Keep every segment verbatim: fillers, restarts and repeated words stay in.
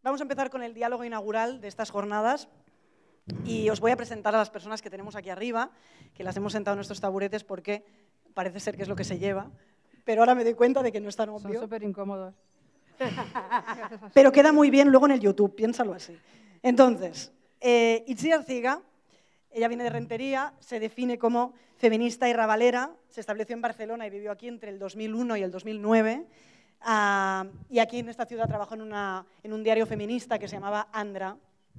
Vamos a empezar con el diálogo inaugural de estas jornadas y os voy a presentar a las personas que tenemos aquí arriba, que las hemos sentado en nuestros taburetes porque parece ser que es lo que se lleva, pero ahora me doy cuenta de que no es tan obvio. Son súper incómodos. Pero queda muy bien luego en el YouTube, piénsalo así. Entonces, eh, Itziar Arciga, ella viene de Rentería, se define como feminista y rabalera, se estableció en Barcelona y vivió aquí entre el dos mil uno y el dos mil nueve, uh, y aquí en esta ciudad trabajó en, una, en un diario feminista que se llamaba Andra,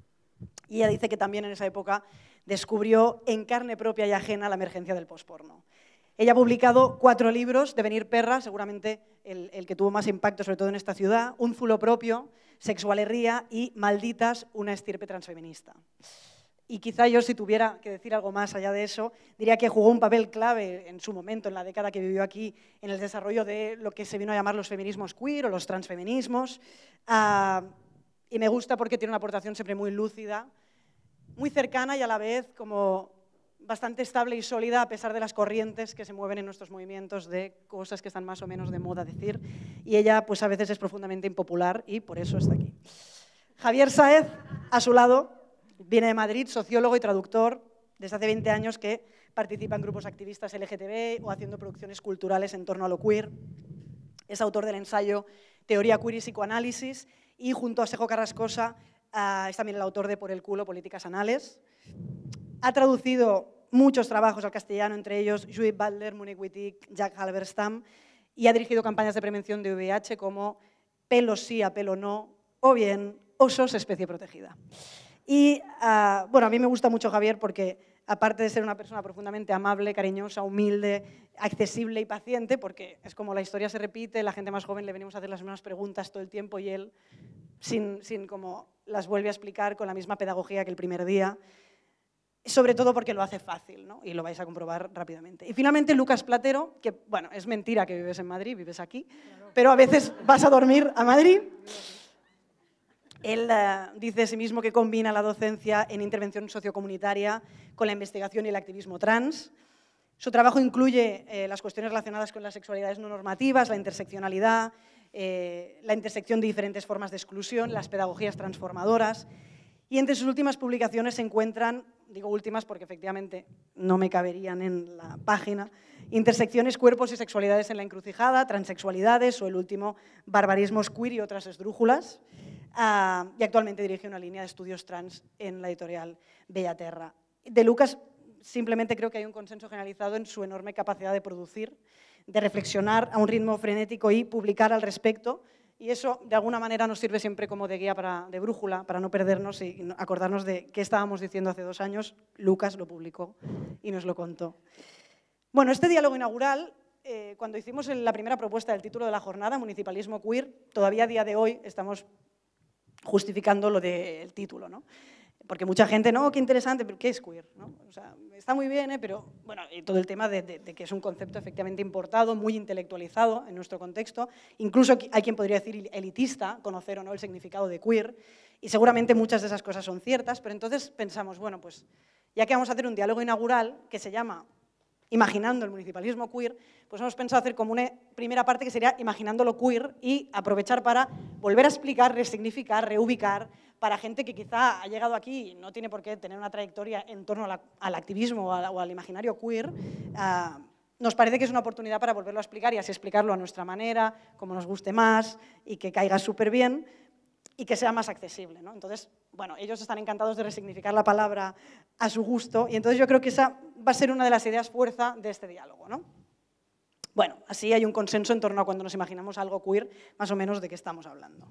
y ella dice que también en esa época descubrió en carne propia y ajena la emergencia del posporno. Ella ha publicado cuatro libros, Devenir perra, seguramente el, el que tuvo más impacto sobre todo en esta ciudad, Un zulo propio, Sexualerría y Malditas, una estirpe transfeminista. Y quizá yo, si tuviera que decir algo más allá de eso, diría que jugó un papel clave en su momento, en la década que vivió aquí, en el desarrollo de lo que se vino a llamar los feminismos queer o los transfeminismos. Uh, y me gusta porque tiene una aportación siempre muy lúcida, muy cercana y a la vez como bastante estable y sólida a pesar de las corrientes que se mueven en nuestros movimientos de cosas que están más o menos de moda decir. Y ella pues a veces es profundamente impopular y por eso está aquí. Javier Sáez, a su lado, viene de Madrid, sociólogo y traductor, desde hace veinte años que participa en grupos activistas L G T B o haciendo producciones culturales en torno a lo queer. Es autor del ensayo Teoría queer y psicoanálisis y junto a Sejo Carrascosa uh, es también el autor de Por el culo, políticas anales. Ha traducido muchos trabajos al castellano, entre ellos Judith Butler, Monique Wittig, Jack Halberstam, y ha dirigido campañas de prevención de V I H como Pelo sí a pelo no, o bien Osos, especie protegida. Y uh, bueno, a mí me gusta mucho Javier porque, aparte de ser una persona profundamente amable, cariñosa, humilde, accesible y paciente, porque es como la historia se repite, la gente más joven le venimos a hacer las mismas preguntas todo el tiempo y él, sin, sin como las vuelve a explicar con la misma pedagogía que el primer día, sobre todo porque lo hace fácil, ¿no? Y lo vais a comprobar rápidamente. Y finalmente Lucas Platero, que bueno, es mentira que vives en Madrid, vives aquí, claro, pero a veces vas a dormir a Madrid. Él uh, dice de sí mismo que combina la docencia en intervención sociocomunitaria con la investigación y el activismo trans. Su trabajo incluye eh, las cuestiones relacionadas con las sexualidades no normativas, la interseccionalidad, eh, la intersección de diferentes formas de exclusión, las pedagogías transformadoras. Y entre sus últimas publicaciones se encuentran, digo últimas porque efectivamente no me caberían en la página, Intersecciones, cuerpos y sexualidades en la encrucijada, Transexualidades o el último, Barbarismos queer y otras esdrújulas. Uh, y actualmente dirige una línea de estudios trans en la editorial Bellaterra. De Lucas simplemente creo que hay un consenso generalizado en su enorme capacidad de producir, de reflexionar a un ritmo frenético y publicar al respecto. Y eso, de alguna manera, nos sirve siempre como de guía, para, de brújula, para no perdernos y acordarnos de qué estábamos diciendo hace dos años. Lucas lo publicó y nos lo contó. Bueno, este diálogo inaugural, eh, cuando hicimos la primera propuesta del título de la jornada, Municipalismo Queer, todavía a día de hoy estamos justificando lo del título, ¿no? Porque mucha gente, no, qué interesante, pero ¿qué es queer? ¿No? O sea, está muy bien, ¿eh? Pero bueno, y todo el tema de, de, de que es un concepto efectivamente importado, muy intelectualizado en nuestro contexto, incluso hay quien podría decir elitista, conocer o no el significado de queer, y seguramente muchas de esas cosas son ciertas, pero entonces pensamos, bueno, pues ya que vamos a hacer un diálogo inaugural que se llama Imaginando el municipalismo queer, pues hemos pensado hacer como una primera parte que sería Imaginando lo queer y aprovechar para volver a explicar, resignificar, reubicar para gente que quizá ha llegado aquí y no tiene por qué tener una trayectoria en torno a la, al activismo o, a, o al imaginario queer. Uh, nos parece que es una oportunidad para volverlo a explicar y así explicarlo a nuestra manera, como nos guste más y que caiga súper bien y que sea más accesible, ¿no? Entonces, bueno, ellos están encantados de resignificar la palabra a su gusto y entonces yo creo que esa va a ser una de las ideas fuerza de este diálogo, ¿no? Bueno, así hay un consenso en torno a cuando nos imaginamos algo queer, más o menos de qué estamos hablando.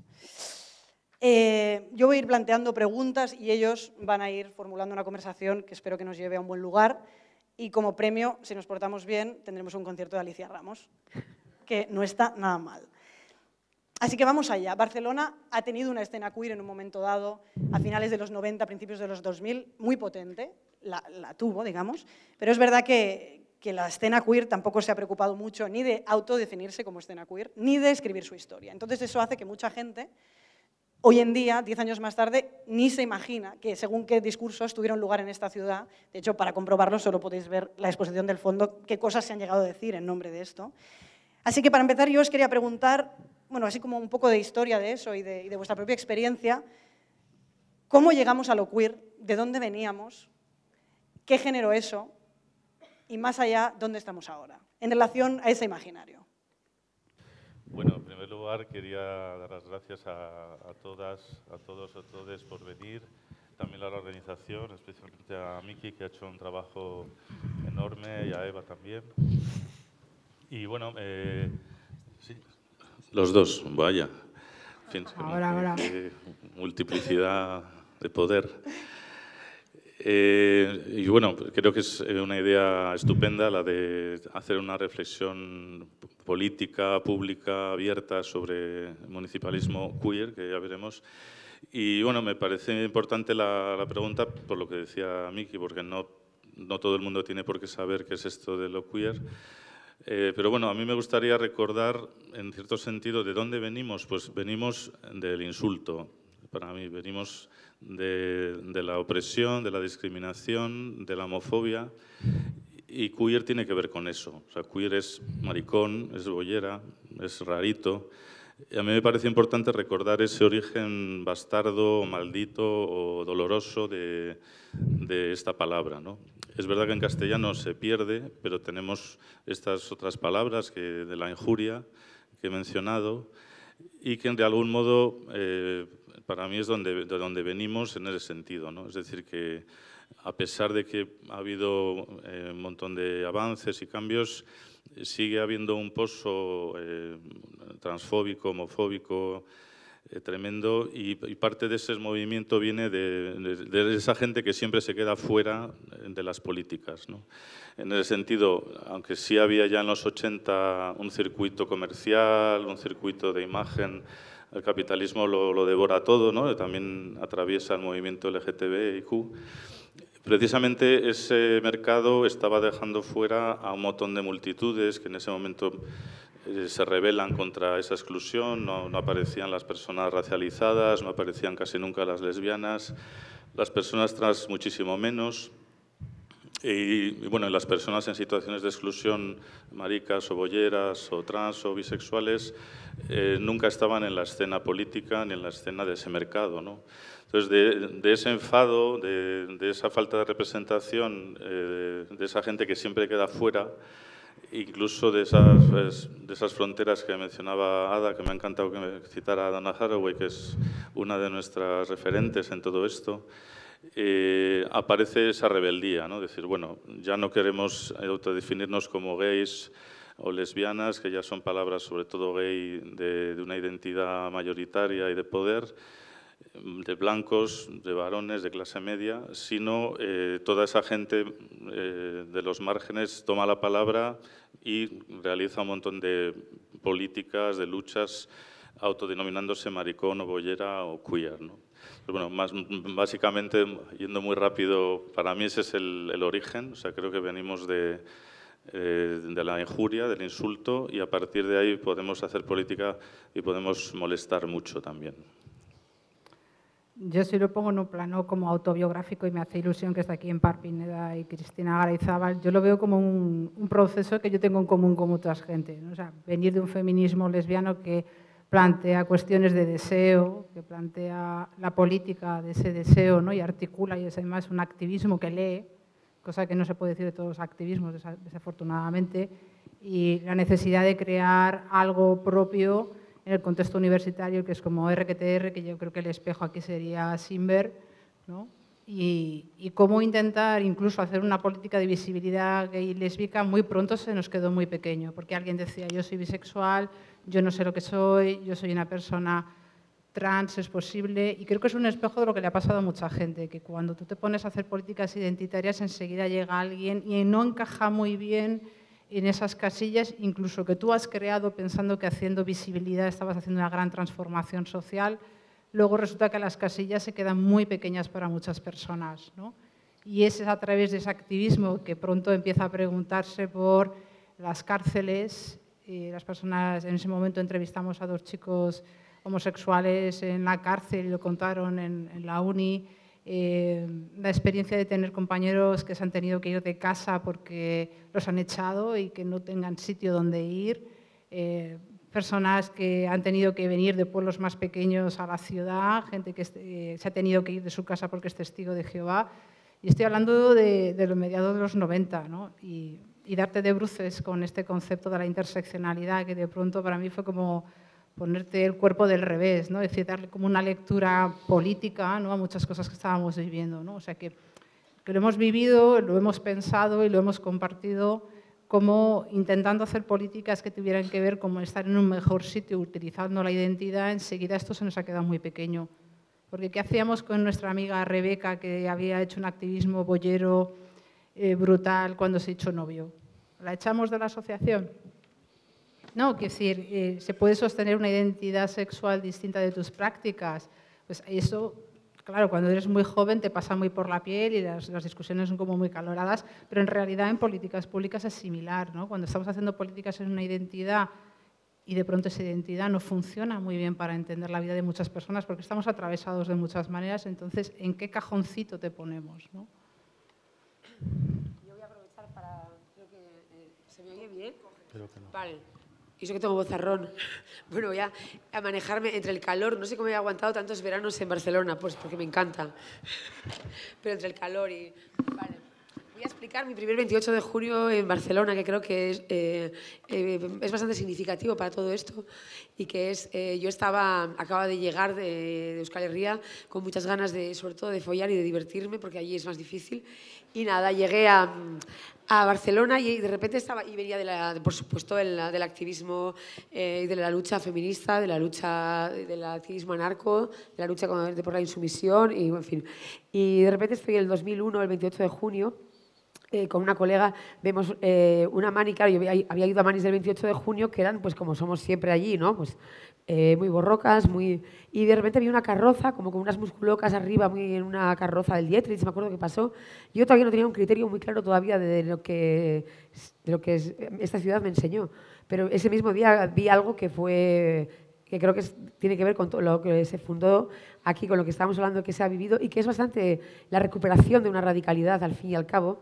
Eh, yo voy a ir planteando preguntas y ellos van a ir formulando una conversación que espero que nos lleve a un buen lugar y como premio, si nos portamos bien, tendremos un concierto de Alicia Ramos, que no está nada mal. Así que vamos allá. Barcelona ha tenido una escena queer en un momento dado, a finales de los noventa, principios de los dos mil, muy potente, la, la tuvo, digamos, pero es verdad que, que la escena queer tampoco se ha preocupado mucho ni de autodefinirse como escena queer, ni de escribir su historia. Entonces eso hace que mucha gente, hoy en día, diez años más tarde, ni se imagina que según qué discursos tuvieron lugar en esta ciudad. De hecho, para comprobarlo solo podéis ver la exposición del fondo, qué cosas se han llegado a decir en nombre de esto. Así que para empezar yo os quería preguntar, bueno, así como un poco de historia de eso y de, y de vuestra propia experiencia, ¿cómo llegamos a lo queer? ¿De dónde veníamos? ¿Qué generó eso? Y más allá, ¿dónde estamos ahora? En relación a ese imaginario. Bueno, en primer lugar quería dar las gracias a, a todas, a todos, a todos por venir, también a la organización, especialmente a Miki, que ha hecho un trabajo enorme, y a Eva también. Y bueno, eh, sí, los dos, vaya. En fin, ahora, que, ahora. Que multiplicidad de poder. Eh, y bueno, creo que es una idea estupenda la de hacer una reflexión política, pública, abierta sobre el municipalismo queer, que ya veremos. Y bueno, me parece importante la, la pregunta por lo que decía Miki, porque no, no todo el mundo tiene por qué saber qué es esto de lo queer. Eh, pero bueno, a mí me gustaría recordar, en cierto sentido, ¿de dónde venimos? Pues venimos del insulto. Para mí, venimos de, de la opresión, de la discriminación, de la homofobia, y queer tiene que ver con eso. O sea, queer es maricón, es bollera, es rarito. Y a mí me parece importante recordar ese origen bastardo, maldito o doloroso de, de esta palabra, ¿no? Es verdad que en castellano se pierde, pero tenemos estas otras palabras que, de la injuria que he mencionado, y que de algún modo eh, para mí es donde, de donde venimos en ese sentido, ¿no? Es decir, que a pesar de que ha habido eh, un montón de avances y cambios, sigue habiendo un pozo eh, transfóbico, homofóbico, eh, tremendo, y, y parte de ese movimiento viene de, de, de esa gente que siempre se queda fuera de las políticas, ¿no? En ese sentido, aunque sí había ya en los ochenta un circuito comercial, un circuito de imagen, el capitalismo lo, lo devora todo, ¿no? También atraviesa el movimiento L G T B I Q. Precisamente ese mercado estaba dejando fuera a un montón de multitudes que en ese momento eh, se rebelan contra esa exclusión. No, no aparecían las personas racializadas, no aparecían casi nunca las lesbianas, las personas trans muchísimo menos. Y, y bueno, las personas en situaciones de exclusión, maricas o bolleras o trans o bisexuales, eh, nunca estaban en la escena política ni en la escena de ese mercado, ¿no? Entonces, de, de ese enfado, de, de esa falta de representación, eh, de esa gente que siempre queda fuera, incluso de esas, de esas fronteras que mencionaba Ada, que me ha encantado que me citara a Donna Haraway, que es una de nuestras referentes en todo esto, eh, aparece esa rebeldía, ¿no? Decir, bueno, ya no queremos autodefinirnos como gays o lesbianas, que ya son palabras sobre todo gay de, de una identidad mayoritaria y de poder, de blancos, de varones, de clase media, sino eh, toda esa gente eh, de los márgenes toma la palabra y realiza un montón de políticas, de luchas, autodenominándose maricón o bollera o queer, ¿no? Pero bueno, más, básicamente, yendo muy rápido, para mí ese es el, el origen. O sea, creo que venimos de, eh, de la injuria, del insulto, y a partir de ahí podemos hacer política y podemos molestar mucho también. Yo sí lo pongo en un plano como autobiográfico y me hace ilusión que está aquí en Par Pineda y Cristina Garayzábal. Yo lo veo como un, un proceso que yo tengo en común con mucha gente, ¿no? O sea, venir de un feminismo lesbiano que plantea cuestiones de deseo, que plantea la política de ese deseo, ¿no? Y articula, y es además un activismo que lee, cosa que no se puede decir de todos los activismos, desafortunadamente, y la necesidad de crear algo propio en el contexto universitario, que es como R Q T R, que yo creo que el espejo aquí sería Simber, ¿no? Y, y cómo intentar incluso hacer una política de visibilidad gay y lésbica muy pronto se nos quedó muy pequeño, porque alguien decía, yo soy bisexual, yo no sé lo que soy, yo soy una persona trans, es posible, y creo que es un espejo de lo que le ha pasado a mucha gente, que cuando tú te pones a hacer políticas identitarias enseguida llega alguien y no encaja muy bien en esas casillas, incluso que tú has creado pensando que haciendo visibilidad estabas haciendo una gran transformación social, luego resulta que las casillas se quedan muy pequeñas para muchas personas, ¿no? Y es a través de ese activismo que pronto empieza a preguntarse por las cárceles. Y las personas, en ese momento entrevistamos a dos chicos homosexuales en la cárcel y lo contaron en, en la uni. Eh, la experiencia de tener compañeros que se han tenido que ir de casa porque los han echado y que no tengan sitio donde ir, eh, personas que han tenido que venir de pueblos más pequeños a la ciudad, gente que eh, se ha tenido que ir de su casa porque es testigo de Jehová. Y estoy hablando de, de los mediados de los noventa, ¿no? Y, y darte de bruces con este concepto de la interseccionalidad, que de pronto para mí fue como ponerte el cuerpo del revés, ¿no? Es decir, darle como una lectura política, ¿no?, a muchas cosas que estábamos viviendo, ¿no? O sea, que, que lo hemos vivido, lo hemos pensado y lo hemos compartido como intentando hacer políticas que tuvieran que ver con estar en un mejor sitio, utilizando la identidad. Enseguida esto se nos ha quedado muy pequeño. Porque ¿qué hacíamos con nuestra amiga Rebeca, que había hecho un activismo boyero eh, brutal cuando se hizo novio? ¿La echamos de la asociación? No, quiero decir, eh, se puede sostener una identidad sexual distinta de tus prácticas. Pues eso, claro, cuando eres muy joven te pasa muy por la piel y las, las discusiones son como muy caloradas, pero en realidad en políticas públicas es similar, ¿no? Cuando estamos haciendo políticas en una identidad y de pronto esa identidad no funciona muy bien para entender la vida de muchas personas porque estamos atravesados de muchas maneras, entonces, ¿en qué cajoncito te ponemos, ¿no? Yo voy a aprovechar para... Creo que eh, ¿se me oye bien? Creo que no. Vale. Y eso que tengo vozarrón. Bueno, voy a, a manejarme entre el calor. No sé cómo he aguantado tantos veranos en Barcelona, pues porque me encanta. Pero entre el calor y... Vale. Voy a explicar mi primer veintiocho de junio en Barcelona, que creo que es, eh, eh, es bastante significativo para todo esto. Y que es, eh, yo estaba, acababa de llegar de, de Euskal Herria con muchas ganas de, sobre todo, de follar y de divertirme, porque allí es más difícil. Y nada, llegué a, a Barcelona y de repente estaba, y venía, de la, de, por supuesto, de la, del activismo eh, y de la lucha feminista, de la lucha del activismo anarco, de la lucha con, de, por la insumisión, y en fin. Y de repente estoy en el dos mil uno, el veintiocho de junio, Eh, con una colega, vemos eh, una mani, claro, yo había, había ido a manis del veintiocho de junio, que eran, pues como somos siempre allí, ¿no? Pues eh, muy borrocas, muy... Y de repente vi una carroza, como con unas musculocas arriba, muy en una carroza del Dietrich, me acuerdo qué pasó. Yo todavía no tenía un criterio muy claro todavía de, de lo que, de lo que es, esta ciudad me enseñó, pero ese mismo día vi algo que fue... que creo que es, tiene que ver con todo lo que se fundó aquí, con lo que estamos hablando, que se ha vivido, y que es bastante la recuperación de una radicalidad, al fin y al cabo.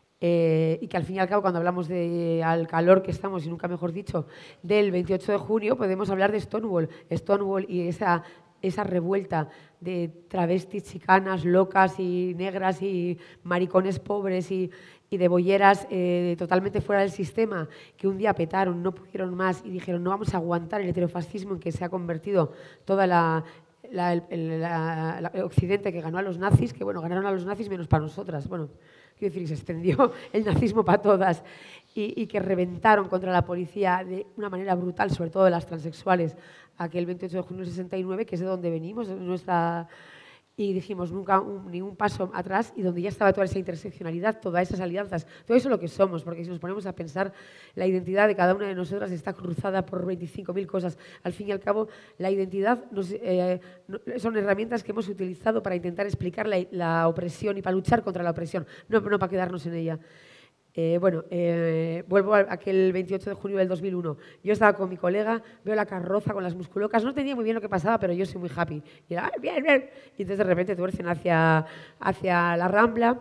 Eh, y que al fin y al cabo, cuando hablamos de al calor que estamos, y nunca mejor dicho, del veintiocho de junio, podemos hablar de Stonewall. Stonewall y esa, esa revuelta de travestis, chicanas, locas y negras y maricones pobres y, y de bolleras eh, totalmente fuera del sistema, que un día petaron, no pudieron más y dijeron no vamos a aguantar el heterofascismo en que se ha convertido toda la... La, el, la, la, el Occidente, que ganó a los nazis, que bueno, ganaron a los nazis menos para nosotras, bueno, quiero decir, se extendió el nazismo para todas, y, y que reventaron contra la policía de una manera brutal, sobre todo de las transexuales, aquel veintiocho de junio del sesenta y nueve, que es de donde venimos, de nuestra... Y dijimos nunca un, ni un paso atrás, y donde ya estaba toda esa interseccionalidad, todas esas alianzas, todo eso es lo que somos, porque si nos ponemos a pensar, la identidad de cada una de nosotras está cruzada por veinticinco mil cosas. Al fin y al cabo, la identidad nos, eh, no, son herramientas que hemos utilizado para intentar explicar la, la opresión y para luchar contra la opresión, no, no para quedarnos en ella. Eh, bueno, eh, vuelvo a aquel veintiocho de junio del dos mil uno. Yo estaba con mi colega, veo la carroza con las musculocas, no entendía muy bien lo que pasaba, pero yo soy muy happy. Y era, bien, bien. Y entonces de repente tuercen hacia, hacia la Rambla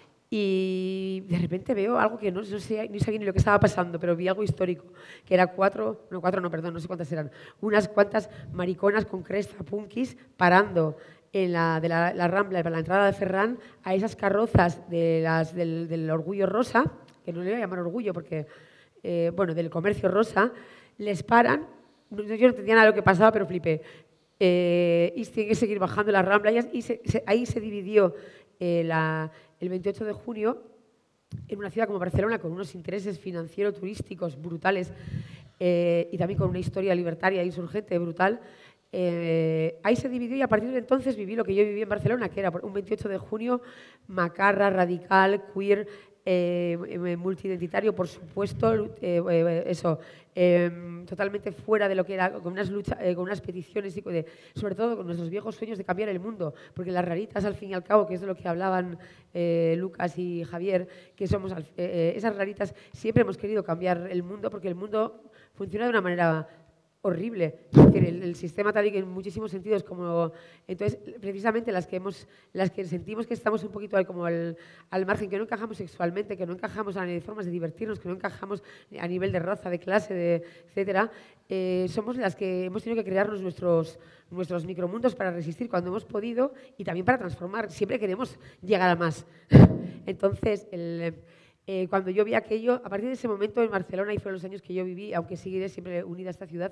y de repente veo algo que no, no sé ni sabía ni lo que estaba pasando, pero vi algo histórico, que era cuatro, no cuatro, no, perdón, no sé cuántas eran, unas cuantas mariconas con cresta, punkis, parando en la, de la, la Rambla, para la entrada de Ferran, a esas carrozas de las, del, del orgullo rosa, que no le voy a llamar orgullo porque, eh, bueno, del comercio rosa, les paran, yo no entendía nada de lo que pasaba, pero flipé, eh, y tienen que seguir bajando la Rambla, y se, se, ahí se dividió eh, la, el veintiocho de junio en una ciudad como Barcelona, con unos intereses financiero-turísticos brutales, eh, y también con una historia libertaria e insurgente brutal. Eh, ahí se dividió y a partir de entonces viví lo que yo viví en Barcelona, que era un veintiocho de junio macarra, radical, queer, eh, multiidentitario, por supuesto, eh, eh, eso, eh, totalmente fuera de lo que era, con unas luchas, eh, con unas peticiones y de, sobre todo con nuestros viejos sueños de cambiar el mundo, porque las raritas al fin y al cabo, que es de lo que hablaban eh, Lucas y Javier, que somos eh, esas raritas, siempre hemos querido cambiar el mundo porque el mundo funciona de una manera horrible. Es decir, el, el sistema tal y que en muchísimos sentidos como... Entonces, precisamente las que, hemos, las que sentimos que estamos un poquito como al, al margen, que no encajamos sexualmente, que no encajamos a nivel de formas de divertirnos, que no encajamos a nivel de raza, de clase, de, etcétera, eh, somos las que hemos tenido que crearnos nuestros, nuestros micromundos para resistir cuando hemos podido y también para transformar. Siempre queremos llegar a más. Entonces, el... Eh, cuando yo vi aquello, a partir de ese momento en Barcelona, y fueron los años que yo viví, aunque seguiré siempre unida a esta ciudad,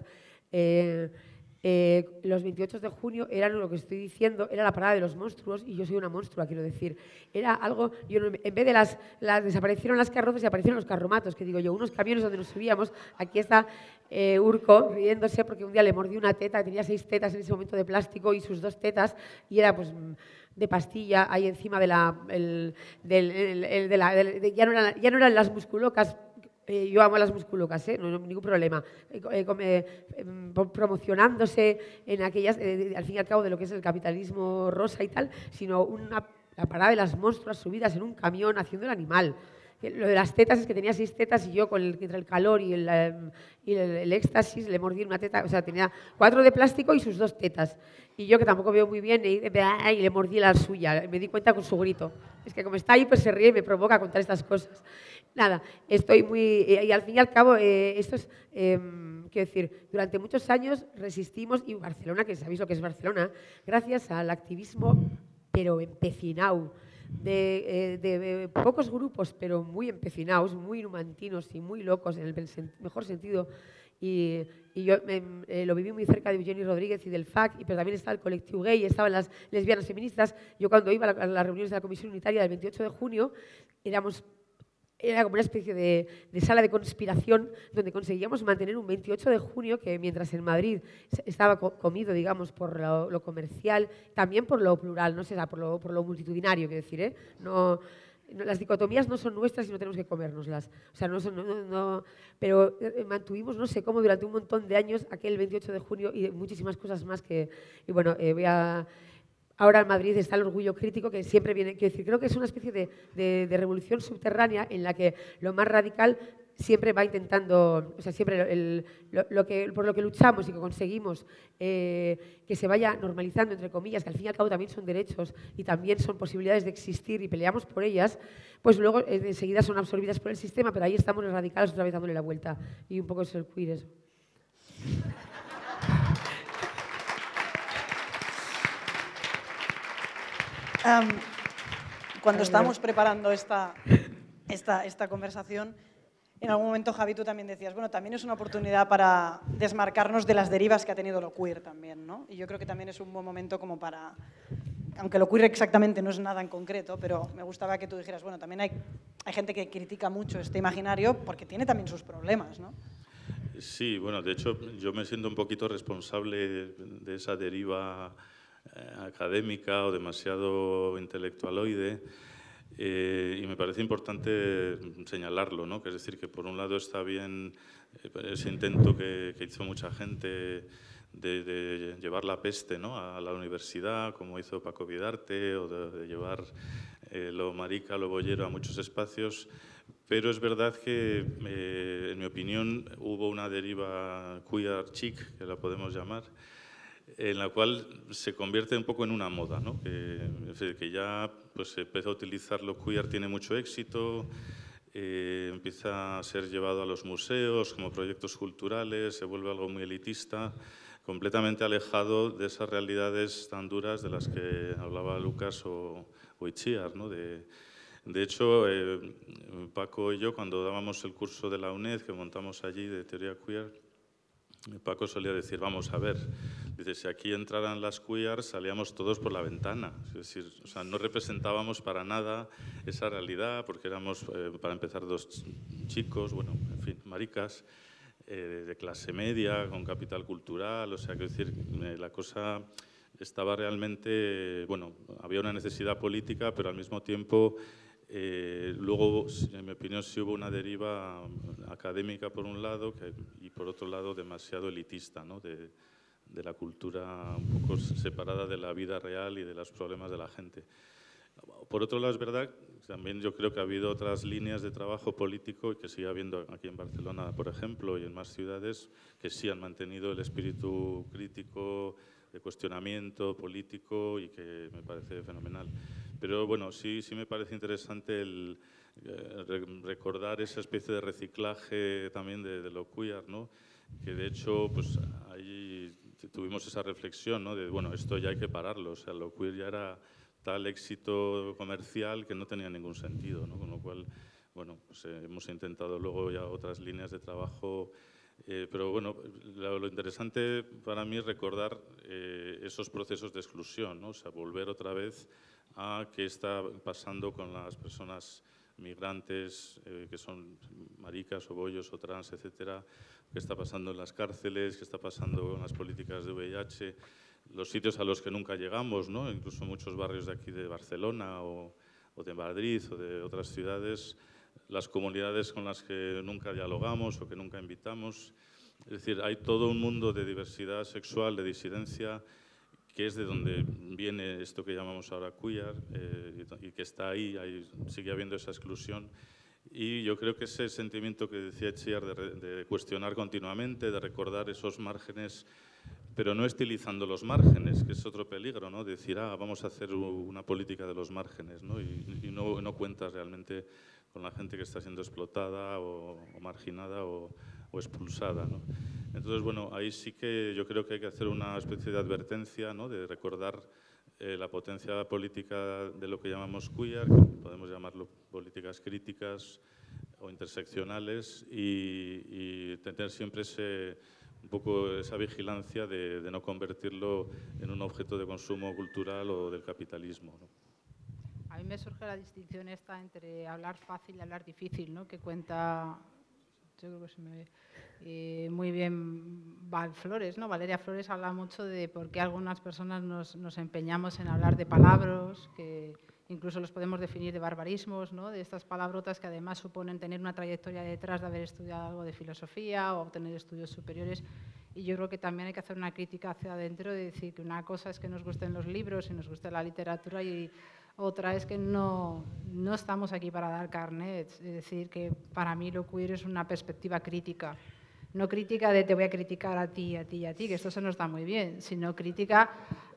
eh, eh, los veintiocho de junio eran lo que estoy diciendo, era la parada de los monstruos, y yo soy una monstrua, quiero decir. Era algo, yo no, en vez de las, las, desaparecieron las carrozas y aparecieron los carromatos, que digo yo, unos camiones donde nos subíamos, aquí está eh, Urco riéndose porque un día le mordí una teta, tenía seis tetas en ese momento de plástico y sus dos tetas, y era pues... de pastilla ahí encima de la... El, del, el, el, de la del, de, ya, no eran, ya no eran las musculocas, eh, yo amo a las musculocas, ¿eh? no, no ningún problema, eh, eh, promocionándose en aquellas, eh, al fin y al cabo de lo que es el capitalismo rosa y tal, sino una, la parada de las monstruas subidas en un camión haciendo el animal. Lo de las tetas es que tenía seis tetas y yo con el, entre el calor y, el, y el, el éxtasis le mordí una teta, o sea, tenía cuatro de plástico y sus dos tetas. Y yo, que tampoco veo muy bien, y, y le mordí la suya. Me di cuenta con su grito. Es que como está ahí, pues se ríe y me provoca contar estas cosas. Nada, estoy muy... Y al fin y al cabo, eh, esto es... Eh, quiero decir, durante muchos años resistimos, y Barcelona, que sabéis lo que es Barcelona, gracias al activismo, pero empecinado, de, eh, de pocos grupos, pero muy empecinados, muy numantinos y muy locos, en el mejor sentido. Y, y yo eh, lo viví muy cerca de Eugeni Rodríguez y del F A C, y, pero también estaba el colectivo gay, estaban las lesbianas feministas. Yo cuando iba a, la, a las reuniones de la Comisión Unitaria del veintiocho de junio, éramos, era como una especie de, de sala de conspiración donde conseguíamos mantener un veintiocho de junio que, mientras en Madrid estaba co comido, digamos, por lo, lo comercial, también por lo plural, no sé, por lo, por lo multitudinario, quiero decir, ¿eh? No... Las dicotomías no son nuestras y no tenemos que comérnoslas. O sea, no son, no, no, pero mantuvimos, no sé cómo, durante un montón de años aquel veintiocho de junio y muchísimas cosas más que... Y bueno, eh, voy a... Ahora en Madrid está el orgullo crítico que siempre viene... Quiero decir, creo que es una especie de, de, de revolución subterránea en la que lo más radical siempre va intentando, o sea, siempre el, lo, lo que, por lo que luchamos y que conseguimos eh, que se vaya normalizando, entre comillas, que al fin y al cabo también son derechos y también son posibilidades de existir y peleamos por ellas, pues luego eh, enseguida son absorbidas por el sistema, pero ahí estamos los radicales otra vez dándole la vuelta. Y un poco es el queer eso. Um, cuando estábamos preparando esta, esta, esta conversación, en algún momento, Javi, tú también decías, bueno, también es una oportunidad para desmarcarnos de las derivas que ha tenido lo queer también, ¿no? Y yo creo que también es un buen momento como para, aunque lo queer exactamente no es nada en concreto, pero me gustaba que tú dijeras, bueno, también hay, hay gente que critica mucho este imaginario porque tiene también sus problemas, ¿no? Sí, bueno, de hecho, yo me siento un poquito responsable de esa deriva eh, académica o demasiado intelectualoide. Eh, y me parece importante señalarlo, ¿no? Que es decir, que por un lado está bien ese intento que, que hizo mucha gente de, de llevar la peste, ¿no? A la universidad, como hizo Paco Vidarte, o de, de llevar eh, lo marica, lo boyero a muchos espacios, pero es verdad que, eh, en mi opinión, hubo una deriva queer chic, que la podemos llamar, en la cual se convierte un poco en una moda, ¿no? Que, que ya pues, se empezó a utilizar lo queer, tiene mucho éxito, eh, empieza a ser llevado a los museos como proyectos culturales, se vuelve algo muy elitista, completamente alejado de esas realidades tan duras de las que hablaba Lucas o, o Itziar, ¿no? De, de hecho, eh, Paco y yo, cuando dábamos el curso de la UNED, que montamos allí de teoría queer, Paco solía decir, vamos a ver, dice, si aquí entraran las queer, salíamos todos por la ventana. Es decir, o sea, no representábamos para nada esa realidad, porque éramos, eh, para empezar, dos chicos, bueno, en fin, maricas, eh, de clase media, con capital cultural, o sea, quiero decir, eh, la cosa estaba realmente, bueno, había una necesidad política, pero al mismo tiempo... Eh, luego, en mi opinión, sí hubo una deriva académica por un lado que, y por otro lado demasiado elitista, ¿no? de, de la cultura un poco separada de la vida real y de los problemas de la gente. Por otro lado, es verdad, también yo creo que ha habido otras líneas de trabajo político y que sigue habiendo aquí en Barcelona, por ejemplo, y en más ciudades, que sí han mantenido el espíritu crítico, de cuestionamiento político y que me parece fenomenal. Pero bueno, sí, sí me parece interesante el eh, recordar esa especie de reciclaje también de, de lo queer, ¿no? Que de hecho, pues ahí tuvimos esa reflexión, ¿no? De, bueno, esto ya hay que pararlo, o sea, lo queer ya era tal éxito comercial que no tenía ningún sentido, ¿no? Con lo cual, bueno, pues eh, hemos intentado luego ya otras líneas de trabajo, eh, pero bueno, lo, lo interesante para mí es recordar eh, esos procesos de exclusión, ¿no? O sea, volver otra vez a qué está pasando con las personas migrantes, eh, que son maricas o bollos o trans, etcétera, qué está pasando en las cárceles, qué está pasando con las políticas de V I H, los sitios a los que nunca llegamos, ¿no? Incluso muchos barrios de aquí de Barcelona o, o de Madrid o de otras ciudades, las comunidades con las que nunca dialogamos o que nunca invitamos. Es decir, hay todo un mundo de diversidad sexual, de disidencia, que es de donde viene esto que llamamos ahora queer, eh, y que está ahí, ahí, sigue habiendo esa exclusión. Y yo creo que ese sentimiento que decía Itziar de, de cuestionar continuamente, de recordar esos márgenes, pero no estilizando los márgenes, que es otro peligro, ¿no? Decir, ah, vamos a hacer una política de los márgenes, ¿no? Y, y no, no cuentas realmente con la gente que está siendo explotada o, o marginada o, o expulsada, ¿no? Entonces, bueno, ahí sí que yo creo que hay que hacer una especie de advertencia, ¿no? De recordar eh, la potencia política de lo que llamamos queer, que podemos llamarlo políticas críticas o interseccionales, y, y tener siempre ese, un poco esa vigilancia de, de no convertirlo en un objeto de consumo cultural o del capitalismo, ¿no? A mí me surge la distinción esta entre hablar fácil y hablar difícil, ¿no? Que cuenta, yo creo que se me ve eh, muy bien Val Flores, ¿no? Valeria Flores habla mucho de por qué algunas personas nos, nos empeñamos en hablar de palabras, que incluso los podemos definir de barbarismos, ¿no? De estas palabrotas que además suponen tener una trayectoria detrás de haber estudiado algo de filosofía o obtener estudios superiores. Y yo creo que también hay que hacer una crítica hacia adentro, de decir que una cosa es que nos gusten los libros y nos guste la literatura, y otra es que no, no estamos aquí para dar carnets. Es decir, que para mí lo queer es una perspectiva crítica. No crítica de te voy a criticar a ti, a ti y a ti, que esto se nos da muy bien, sino crítica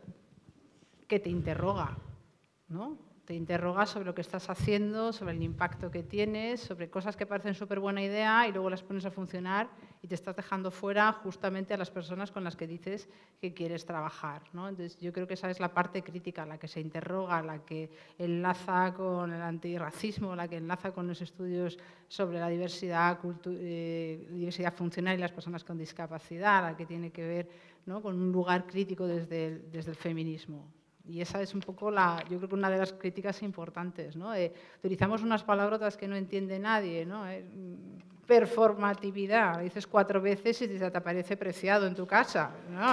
que te interroga, ¿no? Te interroga sobre lo que estás haciendo, sobre el impacto que tienes, sobre cosas que parecen súper buena idea y luego las pones a funcionar y te estás dejando fuera justamente a las personas con las que dices que quieres trabajar, ¿no? Entonces, yo creo que esa es la parte crítica, la que se interroga, la que enlaza con el antirracismo, la que enlaza con los estudios sobre la diversidad, eh, diversidad funcional y las personas con discapacidad, la que tiene que ver, ¿no? Con un lugar crítico desde el, desde el feminismo. Y esa es un poco, la, yo creo que una de las críticas importantes, ¿no? Eh, utilizamos unas palabrotas que no entiende nadie, ¿no? Eh, performatividad, lo dices cuatro veces y te aparece Preciado en tu casa, ¿no?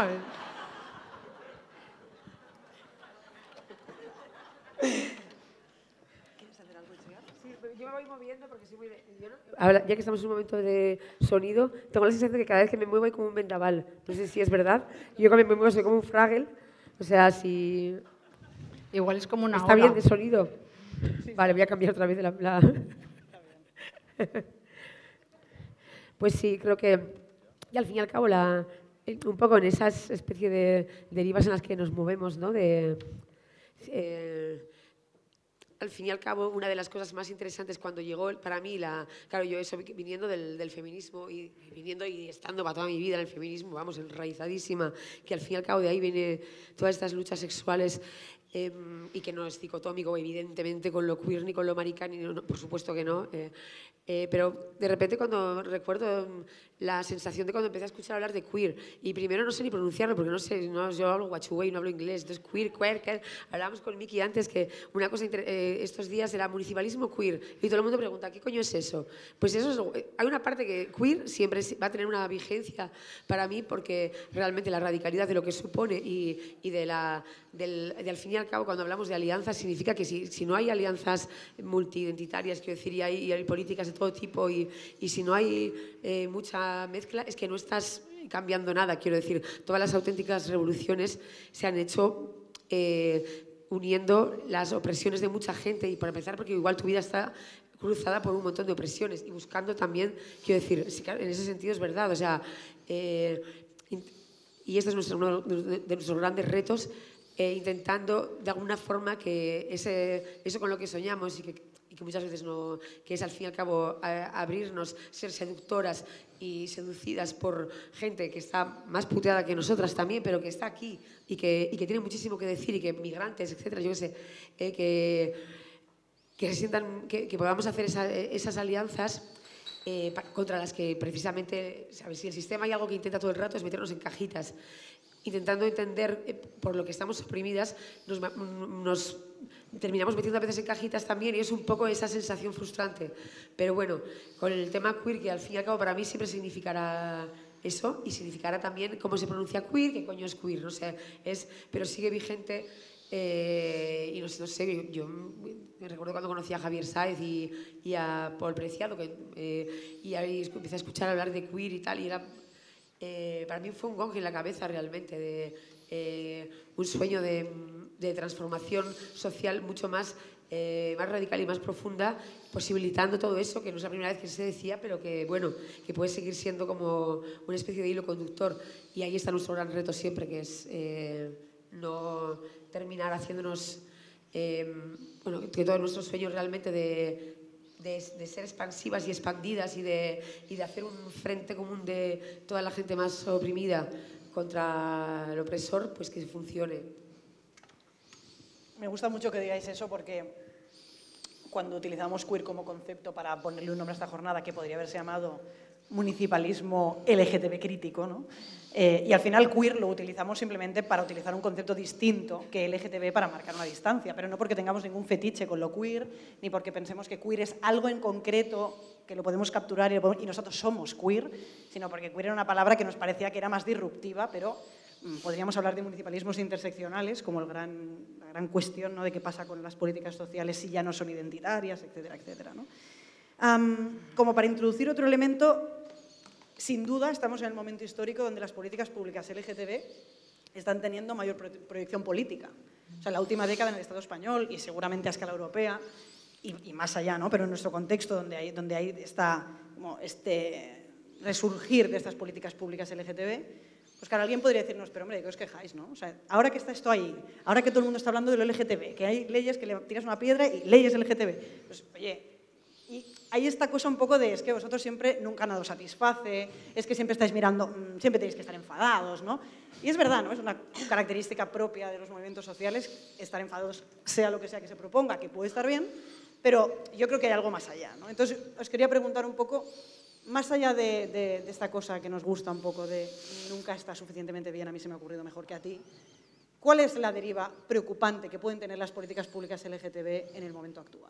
¿Quieres hacer algo, Itziar? Sí, yo me voy moviendo porque soy muy de... Yo no, ahora, ya que estamos en un momento de sonido, tengo la sensación de que cada vez que me muevo hay como un vendaval. No sé si es verdad. Yo cuando me muevo soy como un Fraggle. O sea, si... Igual es como una ¿Está ola. bien de sonido? Sí. Vale, voy a cambiar otra vez de la... la... Pues sí, creo que... Y al fin y al cabo, la, un poco en esas especie de derivas en las que nos movemos, ¿no? De, eh, al fin y al cabo, una de las cosas más interesantes cuando llegó, para mí, la, claro, yo eso viniendo del, del feminismo y viniendo y estando para toda mi vida en el feminismo, vamos, enraizadísima, que al fin y al cabo de ahí viene todas estas luchas sexuales, eh, y que no es dicotómico, evidentemente, con lo queer ni con lo marica, ni, no, por supuesto que no. Eh, eh, pero de repente cuando recuerdo la sensación de cuando empecé a escuchar hablar de queer, y primero no sé ni pronunciarlo, porque no sé, no, yo hablo guachugüey, no hablo inglés, entonces queer, queer, queer. Hablábamos con Miki antes que una cosa eh, estos días era municipalismo queer, y todo el mundo pregunta, ¿qué coño es eso? Pues eso es, hay una parte que queer siempre va a tener una vigencia para mí, porque realmente la radicalidad de lo que supone y, y de, la, del, de al fin y al cabo, cuando hablamos de alianzas, significa que si, si no hay alianzas multiidentitarias, quiero decir, y hay, y hay políticas de todo tipo, y, y si no hay eh, mucha mezcla, es que no estás cambiando nada. Quiero decir, todas las auténticas revoluciones se han hecho eh, uniendo las opresiones de mucha gente, y para empezar porque igual tu vida está cruzada por un montón de opresiones y buscando también, quiero decir, sí, en ese sentido es verdad, o sea, eh, y este es nuestro, uno de nuestros grandes retos, eh, intentando de alguna forma que ese, eso con lo que soñamos y que, y que muchas veces no, que es al fin y al cabo a, abrirnos, ser seductoras y seducidas por gente que está más puteada que nosotras también, pero que está aquí y que, y que tiene muchísimo que decir, y que migrantes, etcétera, yo qué sé, eh, que, que, se sientan, que, que podamos hacer esa, esas alianzas eh, contra las que precisamente, ¿sabes? Si el sistema hay algo que intenta todo el rato es meternos en cajitas, intentando entender eh, por lo que estamos oprimidas, nos, nos terminamos metiendo a veces en cajitas también, y es un poco esa sensación frustrante. Pero bueno, con el tema queer, que al fin y al cabo para mí siempre significará eso, y significará también cómo se pronuncia queer, qué coño es queer, no sé, es, pero sigue vigente. Eh, y no sé, no sé yo, yo me recuerdo cuando conocí a Javier Sáez y, y a Paul Preciado, que, eh, y ahí empecé a escuchar hablar de queer y tal, y era, eh, para mí fue un gong en la cabeza realmente, de eh, un sueño de, de transformación social mucho más, eh, más radical y más profunda, posibilitando todo eso, que no es la primera vez que se decía, pero que, bueno, que puede seguir siendo como una especie de hilo conductor. Y ahí está nuestro gran reto siempre, que es eh, no terminar haciéndonos, eh, bueno, que todos nuestros sueños realmente de, de, de ser expansivas y expandidas y de, y de hacer un frente común de toda la gente más oprimida contra el opresor, pues que funcione. Me gusta mucho que digáis eso, porque cuando utilizamos queer como concepto para ponerle un nombre a esta jornada, que podría haberse llamado municipalismo L G T B crítico, ¿no? Eh, y al final queer lo utilizamos simplemente para utilizar un concepto distinto que L G T B para marcar una distancia, pero no porque tengamos ningún fetiche con lo queer, ni porque pensemos que queer es algo en concreto que lo podemos capturar y, lo podemos, y nosotros somos queer, sino porque queer era una palabra que nos parecía que era más disruptiva, pero mmm, podríamos hablar de municipalismos interseccionales como el gran, la gran cuestión, ¿no?, de qué pasa con las políticas sociales si ya no son identitarias, etcétera, etcétera, ¿no? Um, como para introducir otro elemento, sin duda estamos en el momento histórico donde las políticas públicas L G T B están teniendo mayor proyección política. O sea, la última década en el Estado español y seguramente a escala europea y, y más allá, ¿no? Pero en nuestro contexto donde hay, donde hay está, como este resurgir de estas políticas públicas L G T B, pues claro, alguien podría decirnos, pero hombre, ¿de qué os quejáis, no? O sea, ahora que está esto ahí, ahora que todo el mundo está hablando de lo L G T B, que hay leyes que le tiras una piedra y leyes L G T B, pues oye, y hay esta cosa un poco de, es que vosotros siempre nunca nada os satisface, es que siempre estáis mirando, siempre tenéis que estar enfadados, ¿no? Y es verdad, ¿no? Es una característica propia de los movimientos sociales, estar enfadados, sea lo que sea que se proponga, que puede estar bien, pero yo creo que hay algo más allá, ¿no? Entonces, os quería preguntar un poco, más allá de, de, de esta cosa que nos gusta un poco de nunca está suficientemente bien, a mí se me ha ocurrido mejor que a ti, ¿cuál es la deriva preocupante que pueden tener las políticas públicas L G T B en el momento actual?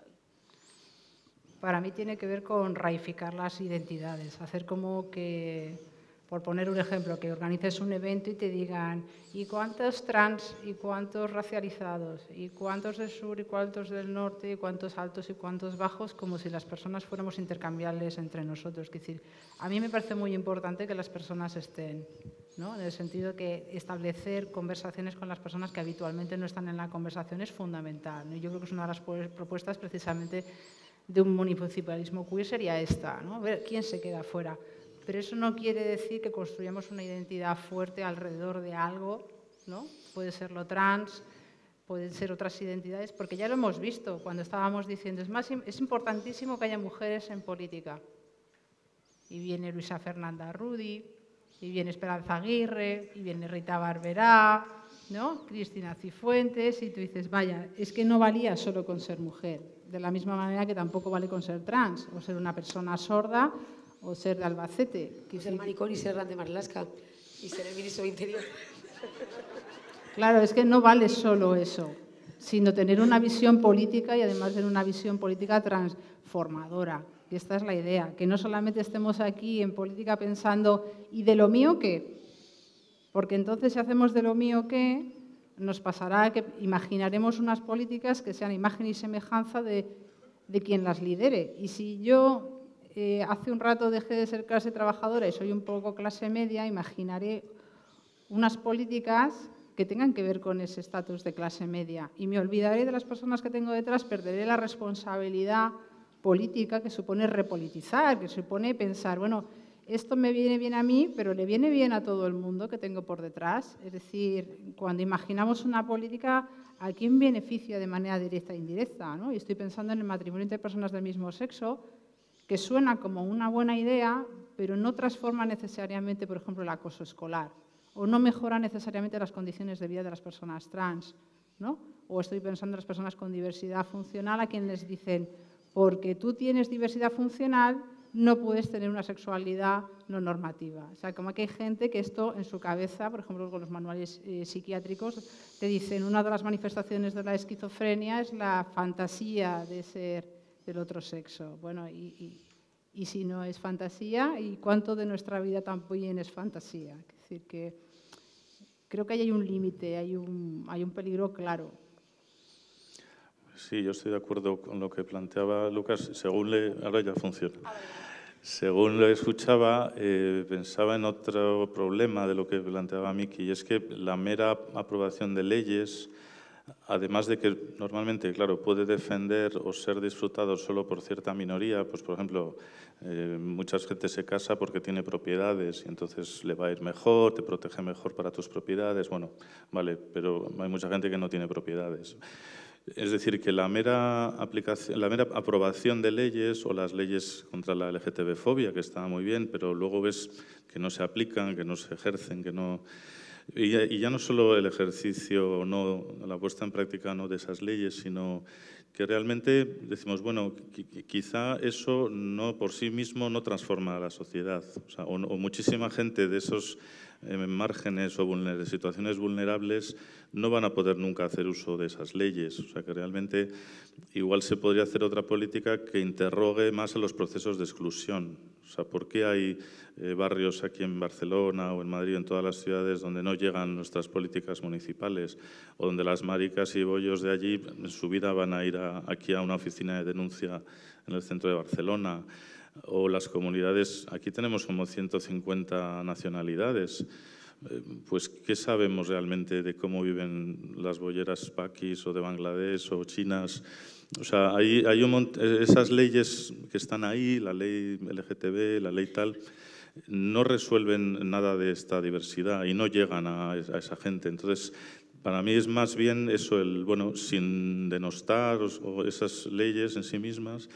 Para mí tiene que ver con raificar las identidades, hacer como que, por poner un ejemplo, que organices un evento y te digan ¿y cuántos trans y cuántos racializados y cuántos del sur y cuántos del norte y cuántos altos y cuántos bajos, como si las personas fuéramos intercambiables entre nosotros? Es decir, a mí me parece muy importante que las personas estén, ¿no? En el sentido que establecer conversaciones con las personas que habitualmente no están en la conversación es fundamental, ¿no? Yo creo que es una de las propuestas precisamente de un municipalismo queer sería esta, ¿no? Ver quién se queda fuera. Pero eso no quiere decir que construyamos una identidad fuerte alrededor de algo, ¿no? Puede ser lo trans, pueden ser otras identidades, porque ya lo hemos visto cuando estábamos diciendo, es, más, es importantísimo que haya mujeres en política. Y viene Luisa Fernanda Rudi, y viene Esperanza Aguirre, y viene Rita Barberá, ¿no? Cristina Cifuentes, y tú dices, vaya, es que no valía solo con ser mujer, de la misma manera que tampoco vale con ser trans, o ser una persona sorda, o ser de Albacete. O ser maricón y ser grande Marlaska, y ser el ministro de Interior. Claro, es que no vale solo eso, sino tener una visión política y además tener una visión política transformadora. Y esta es la idea, que no solamente estemos aquí en política pensando, ¿y de lo mío qué? Porque entonces si hacemos de lo mío qué, nos pasará que imaginaremos unas políticas que sean imagen y semejanza de, de quien las lidere. Y si yo eh, hace un rato dejé de ser clase trabajadora y soy un poco clase media, imaginaré unas políticas que tengan que ver con ese estatus de clase media. Y me olvidaré de las personas que tengo detrás, perderé la responsabilidad política que supone repolitizar, que supone pensar, bueno, esto me viene bien a mí, pero le viene bien a todo el mundo que tengo por detrás. Es decir, cuando imaginamos una política, ¿a quién beneficia de manera directa e indirecta, ¿no? Y estoy pensando en el matrimonio entre personas del mismo sexo, que suena como una buena idea, pero no transforma necesariamente, por ejemplo, el acoso escolar, o no mejora necesariamente las condiciones de vida de las personas trans, ¿no? O estoy pensando en las personas con diversidad funcional, a quienes les dicen, porque tú tienes diversidad funcional, no puedes tener una sexualidad no normativa. O sea, como que hay gente que esto en su cabeza, por ejemplo, con los manuales eh, psiquiátricos, te dicen una de las manifestaciones de la esquizofrenia es la fantasía de ser del otro sexo. Bueno, y, y, y si no es fantasía, ¿y cuánto de nuestra vida también es fantasía? Es decir, que creo que ahí hay un límite, hay un, hay un peligro claro. Sí, yo estoy de acuerdo con lo que planteaba Lucas. Según le... Ahora ya funciona. Según lo escuchaba, eh, pensaba en otro problema de lo que planteaba Miki, y es que la mera aprobación de leyes, además de que normalmente, claro, puede defender o ser disfrutado solo por cierta minoría, pues por ejemplo, eh, mucha gente se casa porque tiene propiedades y entonces le va a ir mejor, te protege mejor para tus propiedades, bueno, vale, pero hay mucha gente que no tiene propiedades. Es decir, que la mera, aplicación, la mera aprobación de leyes o las leyes contra la L G T B-fobia, que está muy bien, pero luego ves que no se aplican, que no se ejercen, que no... Y ya, y ya no solo el ejercicio o no, la puesta en práctica no de esas leyes, sino que realmente decimos, bueno, quizá eso no por sí mismo no transforma a la sociedad. O, sea, o, o muchísima gente de esos eh, márgenes o vulner- situaciones vulnerables no van a poder nunca hacer uso de esas leyes. O sea, que realmente igual se podría hacer otra política que interrogue más a los procesos de exclusión. O sea, ¿por qué hay eh, barrios aquí en Barcelona o en Madrid, en todas las ciudades, donde no llegan nuestras políticas municipales o donde las maricas y bollos de allí en su vida van a ir a, aquí a una oficina de denuncia en el centro de Barcelona? O las comunidades, aquí tenemos como ciento cincuenta nacionalidades. Pues, ¿qué sabemos realmente de cómo viven las bolleras paquis o de Bangladesh o chinas? O sea, hay, hay un mont- esas leyes que están ahí, la ley L G T B, la ley tal, no resuelven nada de esta diversidad y no llegan a, a esa gente. Entonces, para mí es más bien eso, el, bueno, sin denostar o, o esas leyes en sí mismas,